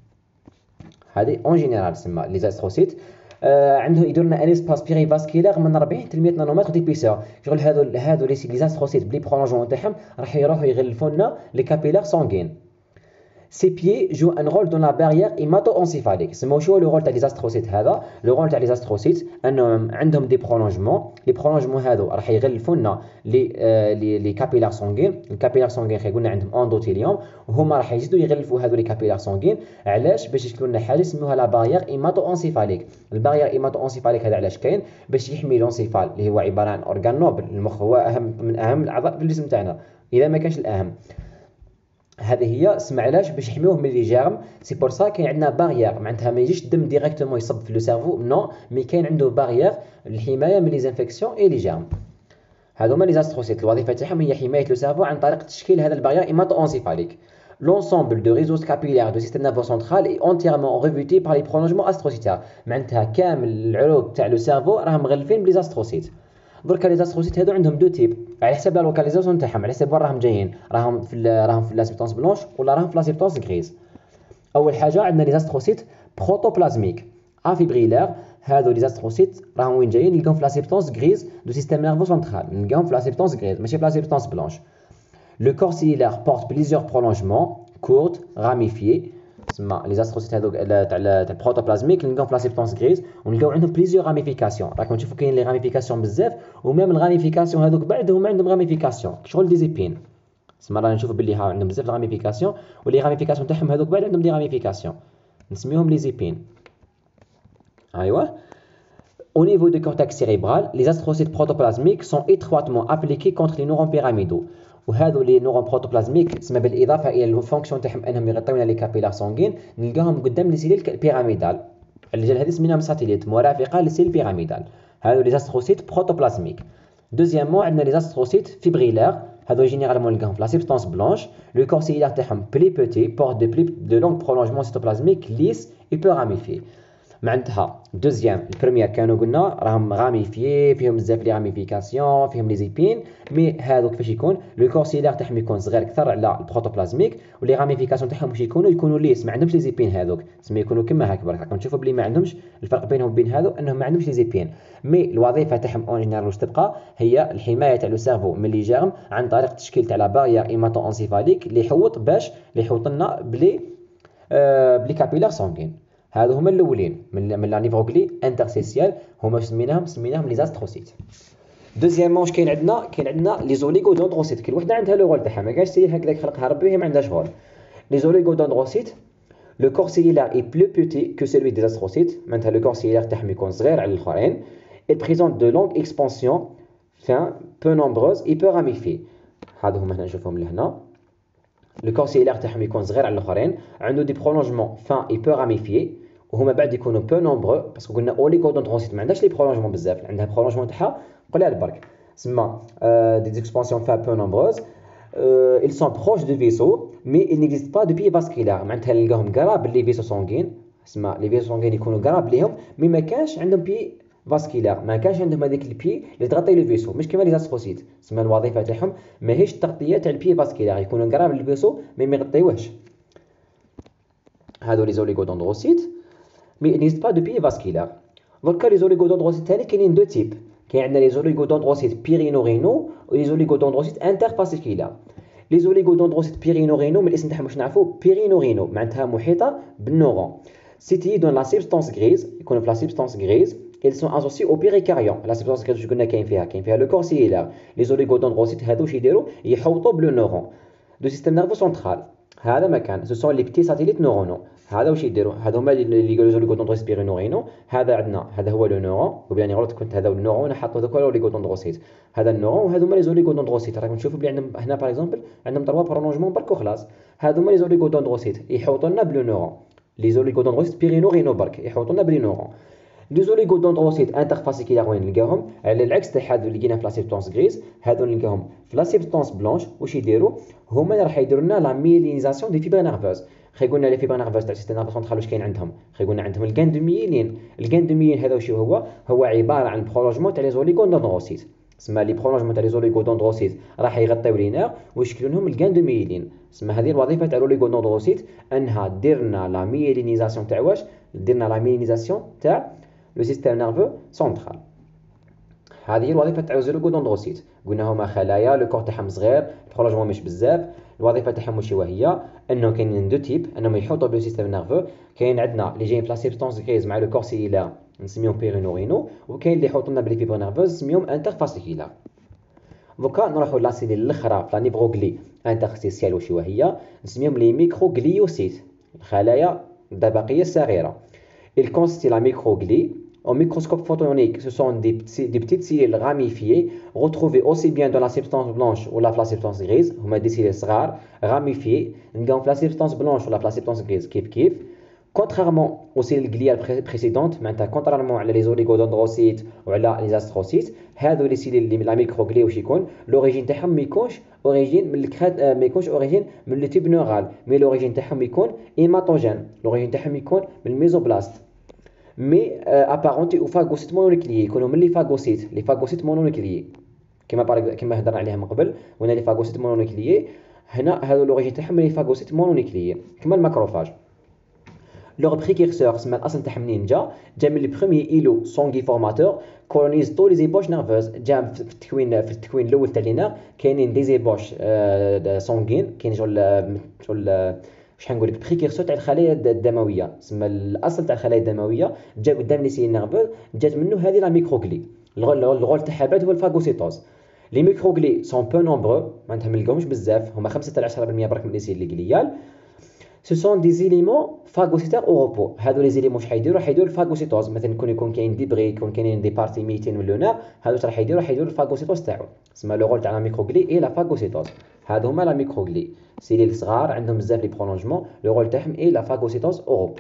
هذه اون جينيرال تسمى لي زاستروسيت. عنده يدير لنا ان اسباس بيري فاسكيلار من 40 حتى 100 نانومتر ديبيسور. شغل هادو لي زاستروسيت بلي برولونجمون تاعهم راح يروحوا يغلفوا لنا لي كابيلار سانغين. Ces pieds jouent un rôle dans la barrière hémato-encéphalique. سموه شو لو رول تاع لي زاستروسيت هذا؟ لو رول تاع لي زاستروسيت انهم عندهم دي برولونجمون، لي برولونجمون هذو راح يغلفوا لنا لي كابيلار سانغين. الكابيلار سانغين خي قلنا عندهم اندوتيليوم وهما راح يزيدوا يغلفوا هذو لي كابيلار سانغين. علاش؟ باش يشكلوا لنا حاجه يسموها لا بارير هيماتو-اونسيفاليك. البارير هيماتو-اونسيفاليك هذا علاش كاين؟ باش يحمي لونسيفال اللي هو عباره عن اورغان نوبل. المخ هو اهم من اهم الاعضاء في الجسم تاعنا اذا ما كانش الاهم. هذه هي اسم علاش باش يحميوه من لي جيرم. سي بور سا كاين عندنا بارير معناتها ما يجيش الدم ديريكتومون يصب في لو سيرفو نو، مي كاين عنده بارير للحمايه من لي زانفيكسيون اي لي جيرم. هذوما لي زاستروسيت الوظيفه تاعهم هي حمايه لو سيرفو عن طريق تشكيل هذا البارير هيماتو-اونسيفاليك. L'ensemble de réseaux capillaires du système nerveux central est entièrement revêtu par les prolongements astrocytaires. معناتها كامل العروق تاع لو سيرفو راهم مغلفين بلي زاستروسيت. دركا لي زاستروسيت هادو عندهم دو تيب على حسب لا لوكاليزاسيون تاعهم، على حسب وين راهم جايين، راهم في لا سبستانس بلونش ولا راهم في لا سبستانس غريز. اول حاجه عندنا لي زاستروسيت بروتوبلازميك افيبريلار. هادو لي زاستروسيت راهم وين جايين؟ نلقاهم في لا سبستانس غريز دو سيستيم نيرفو سنترال، نلقاهم في لا سبستانس غريز ماشي في لا سبستانس بلونش. Le corps cellulaire porte plusieurs prolongements courtes, ramifiés. Les astrocytes هذوك تاع البروتوبلازميك نلقاو في لا سبستانس غريز ونلقاو عندهم بليزيور راميفيكاسيون. راكم تشوفوا كاين لي راميفيكاسيون بزاف وميم الراميفيكاسيون هذوك بعد هما عندهم راميفيكاسيون شغل دي زيبين. رانا نشوفوا باللي ها عندهم بزاف راميفيكاسيون ولي راميفيكاسيون تاعهم هذوك بعد عندهم دي راميفيكاسيون نسميهم لي زيبين. ايوا. Au niveau du cortex cérébral, les astrocytes protoplasmiques sont étroitement appliqués contre les neurones pyramidaux. وهذو لي نورون بروتوبلازميك تسمى بالاضافه الى الفونكسيون تاعهم انهم يغطيونا لي كابيلار سونغين نلقاهم قدام لي سيليل بيراميدال. الجل هذه سميناهم ساتيليت مرافقه للسيل بيراميدال. هذو لي استروسيت بروتوبلازميك. دوزيامون عندنا لي استروسيت فيبريلار هذو جينيرالمون نلقاهم في لا سبستانس بلانش. لو كور سيليلار تاعهم بلي بوتي بورت دو لونغ برولونجمون سيتوبلازميك ليس اي بو راميفي. معناتها دوزيام البريمير كانوا قلنا راهم راميفيي فيهم بزاف لي راميفيكاسيون فيهم لي زيبين مي هذوك كيفاش يكون لو كور سيلار تاعهم يكون صغير اكثر على البروتوبلازميك ولي راميفيكاسيون تاعهم واش يكونوا ليس ما عندهمش لي زيبين هذوك تسمى يكونوا كما هاك برك راكم تشوفوا بلي ما عندهمش الفرق بينهم وبين هذو انهم ما عندهمش لي زيبين مي الوظيفه تاعهم اون جينيرال واش تبقى هي الحمايه تاع لو سيرفو من لي جيرم عن طريق التشكيل تاع لا بارير ايماتو انسيفاليك اللي يحوط باش اللي يحوط لنا بلي كابيلار سونغين. هادو هما الاولين من لا نيفروغلي انترسيسيال هما سميناهم لي زاستروسيت. دوزيامون واش كاين عندنا لي زوليغودندروسيت كل وحده عندها لو رول تاعها ما كاش سيل هكذاك خلقها ربي هي ما عندهاش رول. لي زوليغودندروسيت لو كور سيلولار اي بلو بوتي كو سيلوي دي زاستروسيت معناتها لو كور سيلولار تاعهم يكون صغير على الاخرين. اي بريزونت دو لونغ اكسبانسيون فين بو نومبروز اي بو راميفي. هادو هما هنا نشوفهم لهنا. لو كور سيلولار تاعهم يكون صغير على الاخرين عنده دي برولونجمون فين اي بو راميفي وهما بعد يكونوا بو نومبرو باسكو قلنا اوليغودندروسيت ما عندهاش لي برولونجمون بزاف عندها برولونجمون تاعها قلال برك تسمى دي اكسبانسيون فا بو نومبروز. ils sont proches du vaisseau mais il n'existe pas de pied vasculaire معناتها نلقاهم قراب لي فيسو سونغين تسمى لي فيسو سونغين يكونوا قراب ليهم مي ما كانش عندهم بي فاسكيلار ما كانش عندهم هذيك البي اللي تغطي لو فيسو مش كيما لي زاستروسيت تسمى الوظيفه تاعهم ماهيش التغطيه تاع البي فاسكيلار يكونوا قراب للفيسو مي ما يغطيوهش. هذو لي زوليغودندروسيت مي il n'existe pas de pied vasculaire. دركا لي زوليغودندروسيت ثاني كاينين دو تيب كاين عندنا لي زوليغودندروسيت بيرينورينو ولي زوليغودندروسيت انترفاسيكيلار. لي زوليغودندروسيت بيرينورينو من الاسم تاعهم واش نعرفوا بيرينورينو معناتها محيطه بالنورون سيتي دون لا سبستانس غريز يكونوا في لا سبستانس غريز ils sont associés au péricaryon. لا سبستانس غريز واش قلنا كاين فيها لو كور سيلولار. لي زوليغودندروسيت هادو واش يديروا يحوطوا بلو نورون دو سيستيم نيرفو سنترال. هذا مكان سو سون لي بتي ساتيليت نورونو. هذا واش يديروا هذا هما لي زوليغودندروسيت بيرينورينو. هذا عندنا هذا هو لو نورون وبيان غلط كنت هذا النورون حطوا ذوك ليغودندروسيت هذا النورون وهذو هما لي زوليغودندروسيت. راكم تشوفوا بلي عندهم هنا باغ اكزومبل عندهم 3 برولونجمون برك وخلاص. هذو هما لي زوليغودندروسيت يحوطوا لنا بلو نورون. لي زوليغودندروسيت بيرينورينو برك يحوطوا لنا بلي نورون. لي زوليغودندروسيت انترفاسيكيلار وين نلقاهم على العكس تاع هذو اللي لقينا في لا سيبستانس غريز. هذو نلقاهم في لا سيبستانس بلانش واش يديروا هما اللي راح يديروا لنا لا ميلينيزاسيون دي فيبر نيرفوز. خي قلنا لي فيبر نيرفوز تاع السيستم نيرفو سنترال واش كاين عندهم خي قلنا عندهم الغان دو ميلين. الغان دو ميلين هذا واش هو عباره عن برولونجمون تاع لي زوليغودندروسيت اسمها لي برولونجمون تاع لي زوليغودندروسيت راح يغطيو لينا ويشكلوا لهم الغان دو ميلين. اسمها هذه الوظيفه تاع لوليغودندروسيت انها دير لنا لا ميلينيزاسيون تاع واش دير لنا لا ميلينيزاسيون تاع لو سيستم نيرفو سنترال. هذه هي الوظيفه تاع الزوليغودندروسيت. قلنا هما خلايا لو كور تاعهم صغير البرولونجمون مش بزاف. الوظيفه تاعهم واش هي انهم كاينين دو تيب انهم يحوطوا بلو سيستم نيرفو. كاين عندنا لي جايين في لا سيبستانس غريز مع لو كور سيلولار نسميهم بيرينورينو وكاين اللي يحوطوا لنا بلي فيبر نيرفوز نسميهم انترفاسيكيلار. دوكا نروحوا لا سيلول الاخرى في لا نيفروغلي انترستيسيال واش هي نسميهم لي ميكروغليوسيت الخلايا الدبقيه الصغيره. Il constitue la microglie. Au microscope photonique, ce sont des petites cellules ramifiées retrouvées aussi bien dans la substance blanche ou la substance grise. هما des cellules صغار ramifiées نلقاهم في la substance blanche ou la substance grise كيف. Contrairement aux cellules gliales précédentes, معناتها contrairement على les oligodendrocytes وعلى les astrocytes, هذو les cellules لا ميكروغلي واش يكون l'origine تاعهم ما يكونش اوريجين من الكرات ما يكونش اوريجين من لو تيب نورال مي لوريجين تاعهم يكون هيماتوجين. لوريجين تاعهم يكون من الميزوبلاست مي ابارونتي او فاغوسيت مونونيكليي يكونوا من لي فاغوسيت مونونيكليي كما هضرنا عليها من قبل. وهنا لي فاغوسيت مونونيكليي هنا هذو لوريجين تاعهم من لي فاغوسيت مونونيكليي كما الماكروفاج. لوغ بريكيرسور سما الاصل تاعهم منين جا من لي بروميي ايلو سونغي فورماتور كولونيز طول لي زيبوش نيرفوز. جا في التكوين الاول تاع لي نير كاينين دي زيبوش سونغين، كاين شغل شحال نقول لك بريكيرسور تاع الخلايا الدمويه. سما الاصل تاع الخلايا الدمويه جا قدام لي سيل نيرفوز، جات منه هذه لا ميكروغلي. الغول تاعها بعد هو الفاغوسيتوز. لي ميكروغلي سون بو نومبرو معناتها ما نلقاوهمش بزاف، هما 5 حتى 10% برك من لي سيل غليال. سو سون دي زيليمون فاغوسيتير او روبو. هادو لي زيليمون واش حيديروا؟ حيديروا الفاغوسيتوز. مثلا يكون كاين دي بري، يكون كاينين دي بارتي ميتين من لو نير، هادو راح يديروا الفاغوسيتوز تاعو. تسمى لو رول تاع لا ميكروغلي اي لا فاغوسيتوز. هادو هما لا ميكروغلي سيليل صغار عندهم بزاف لي برولونجمون، لو رول تاعهم اي لا فاغوسيتوز او روبو.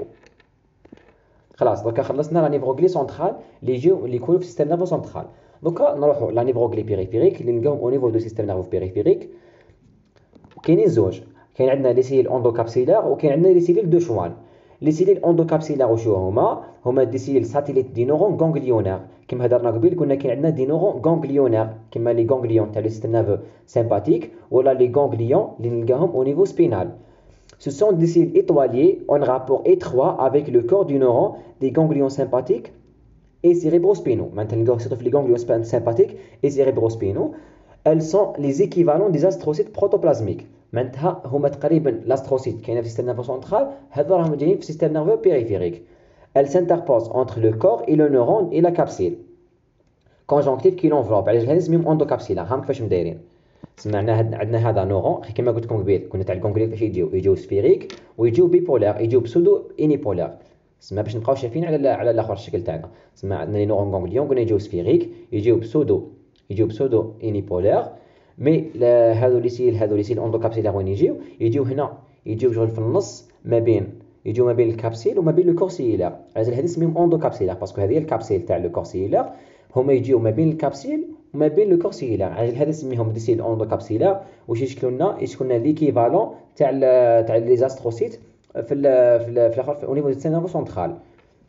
خلاص دوكا خلصنا لا نيفروغلي سونترال اللي يجيو اللي يكونوا في السيستم نيرفو سونترال. دوكا نروحوا لا نيفروغلي بيريفيريك اللي نلقاوهم او نيفو دو سيستم نيرفو بيريفيريك. كاينين زوج، كاين عندنا لي سيل اندوكابسيلار وكاين عندنا لي سيل دو شوان. لي سيل اندوكابسيلار وشو هما دي سيل ساتيليت دي نورون غونغليونير. كما هضرنا قبيل قلنا كاين عندنا دي نورون غونغليونير كما لي غونغليون تاع لو سيستم نيرفو سيمباتيك ولا لي غونغليون اللي نلقاهم au niveau spinal. Ce sont des cellules étoilées en rapport étroit avec le corps du neuron des ganglions sympathiques et cérébrospinaux. Maintenant, نلقاو surtout les ganglions sympathiques et cérébrospinaux. Elles sont les équivalents des astrocytes protoplasmiques. معناتها هما تقريبا لاستروسيت كاينه في السيستم نيرفو سنترال، هذو راهم جايين في السيستم نيرفو بيريفيريك. elles s'interposent entre le corps et le neurone et la capsule conjonctive qui l'enveloppe. علاش هذا اسمهم اندوكابسيلا. هاهم كيفاش مدايرين. سمعنا عندنا هذا نورون كما قلت لكم قبيل، كنا تاع الكونغلي فاش يجيو سفيريك ويجيو بيبولار، يجيو بسودو انيبولار. سما باش نبقاو شايفين على الاخر الشكل تاعنا. سما عندنا لي نورون غونغليون قلنا يجيو سفيريك، يجيو بسودو انيبولار. مي هذو لي سيل اندوكابسيلار وين يجيو هنا، يجيو شغل في النص ما بين الكابسيل وما بين لو كورسيلار. علاش هذه اسمهم اندوكابسيلار باسكو هذه هي الكابسيل تاع لو كورسيلار، هما يجيو ما بين الكابسيل وما بين لو كورسيلار. علاش هذا نسميهم دي سيل اندوكابسيلار. واش يشكلوا لنا ليكيفالون تاع لي زاستروسيت في الاخر او نيفو دو نيرفو سنترال.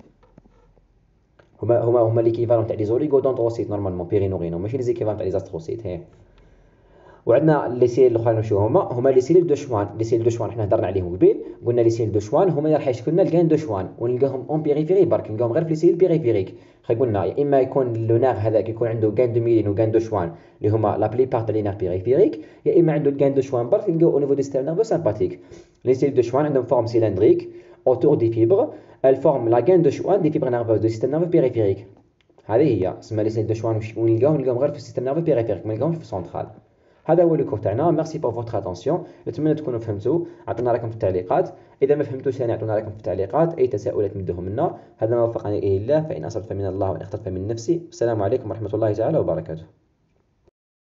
هما ليكيفالون تاع لي زوليغودندروسيت نورمالمون بيرينورينو، ماشي لي زيكيفالون تاع لي زاستروسيت. هي وعندنا لي سيل الاخرين شو هما لي سيل دو شوان. لي سيل دو شوان حنا هضرنا عليهم قبيل، قلنا لي سيل دو شوان هما راح يشكلوا لنا الكان دو شوان ونلقاهم اون بيريفيري برك، نلقاهم غير في لي سيل بيريفيريك. قلنا يا اما يكون لو نير هذاك يكون عنده كان دو ميلين وكان دو شوان اللي هما لا بليبار تاع لي نير بيريفيريك، يا اما عنده الكان دو شوان برك نلقاو او نيفو دي سيستم نيرفو سيمباتيك. لي سيل دو شوان عندهم فورم سيلندريك اوتور دي فيبر، الفورم لا كان دو شوان دي فيبر نيرفوز دو سيستم نيرفو بيريفيريك. هذه هي اسمها لي سيل دو شوان. وين نلقاوهم غير في السيستم نيرفو بيريفيريك، ما نلقاوهمش في السنترال. هذا هو الكور تاعنا. ميرسي بور فوتر اتونسيون، نتمنى تكونوا فهمتوا. عطونا رايكم في التعليقات، اذا ما فهمتوش ثاني عطونا رايكم في التعليقات. اي تساؤلات مدوهم لنا. هذا ما وفقني اليه الله، فان اصبت فمن الله وان اخطات فمن نفسي. السلام عليكم ورحمه الله تعالى وبركاته.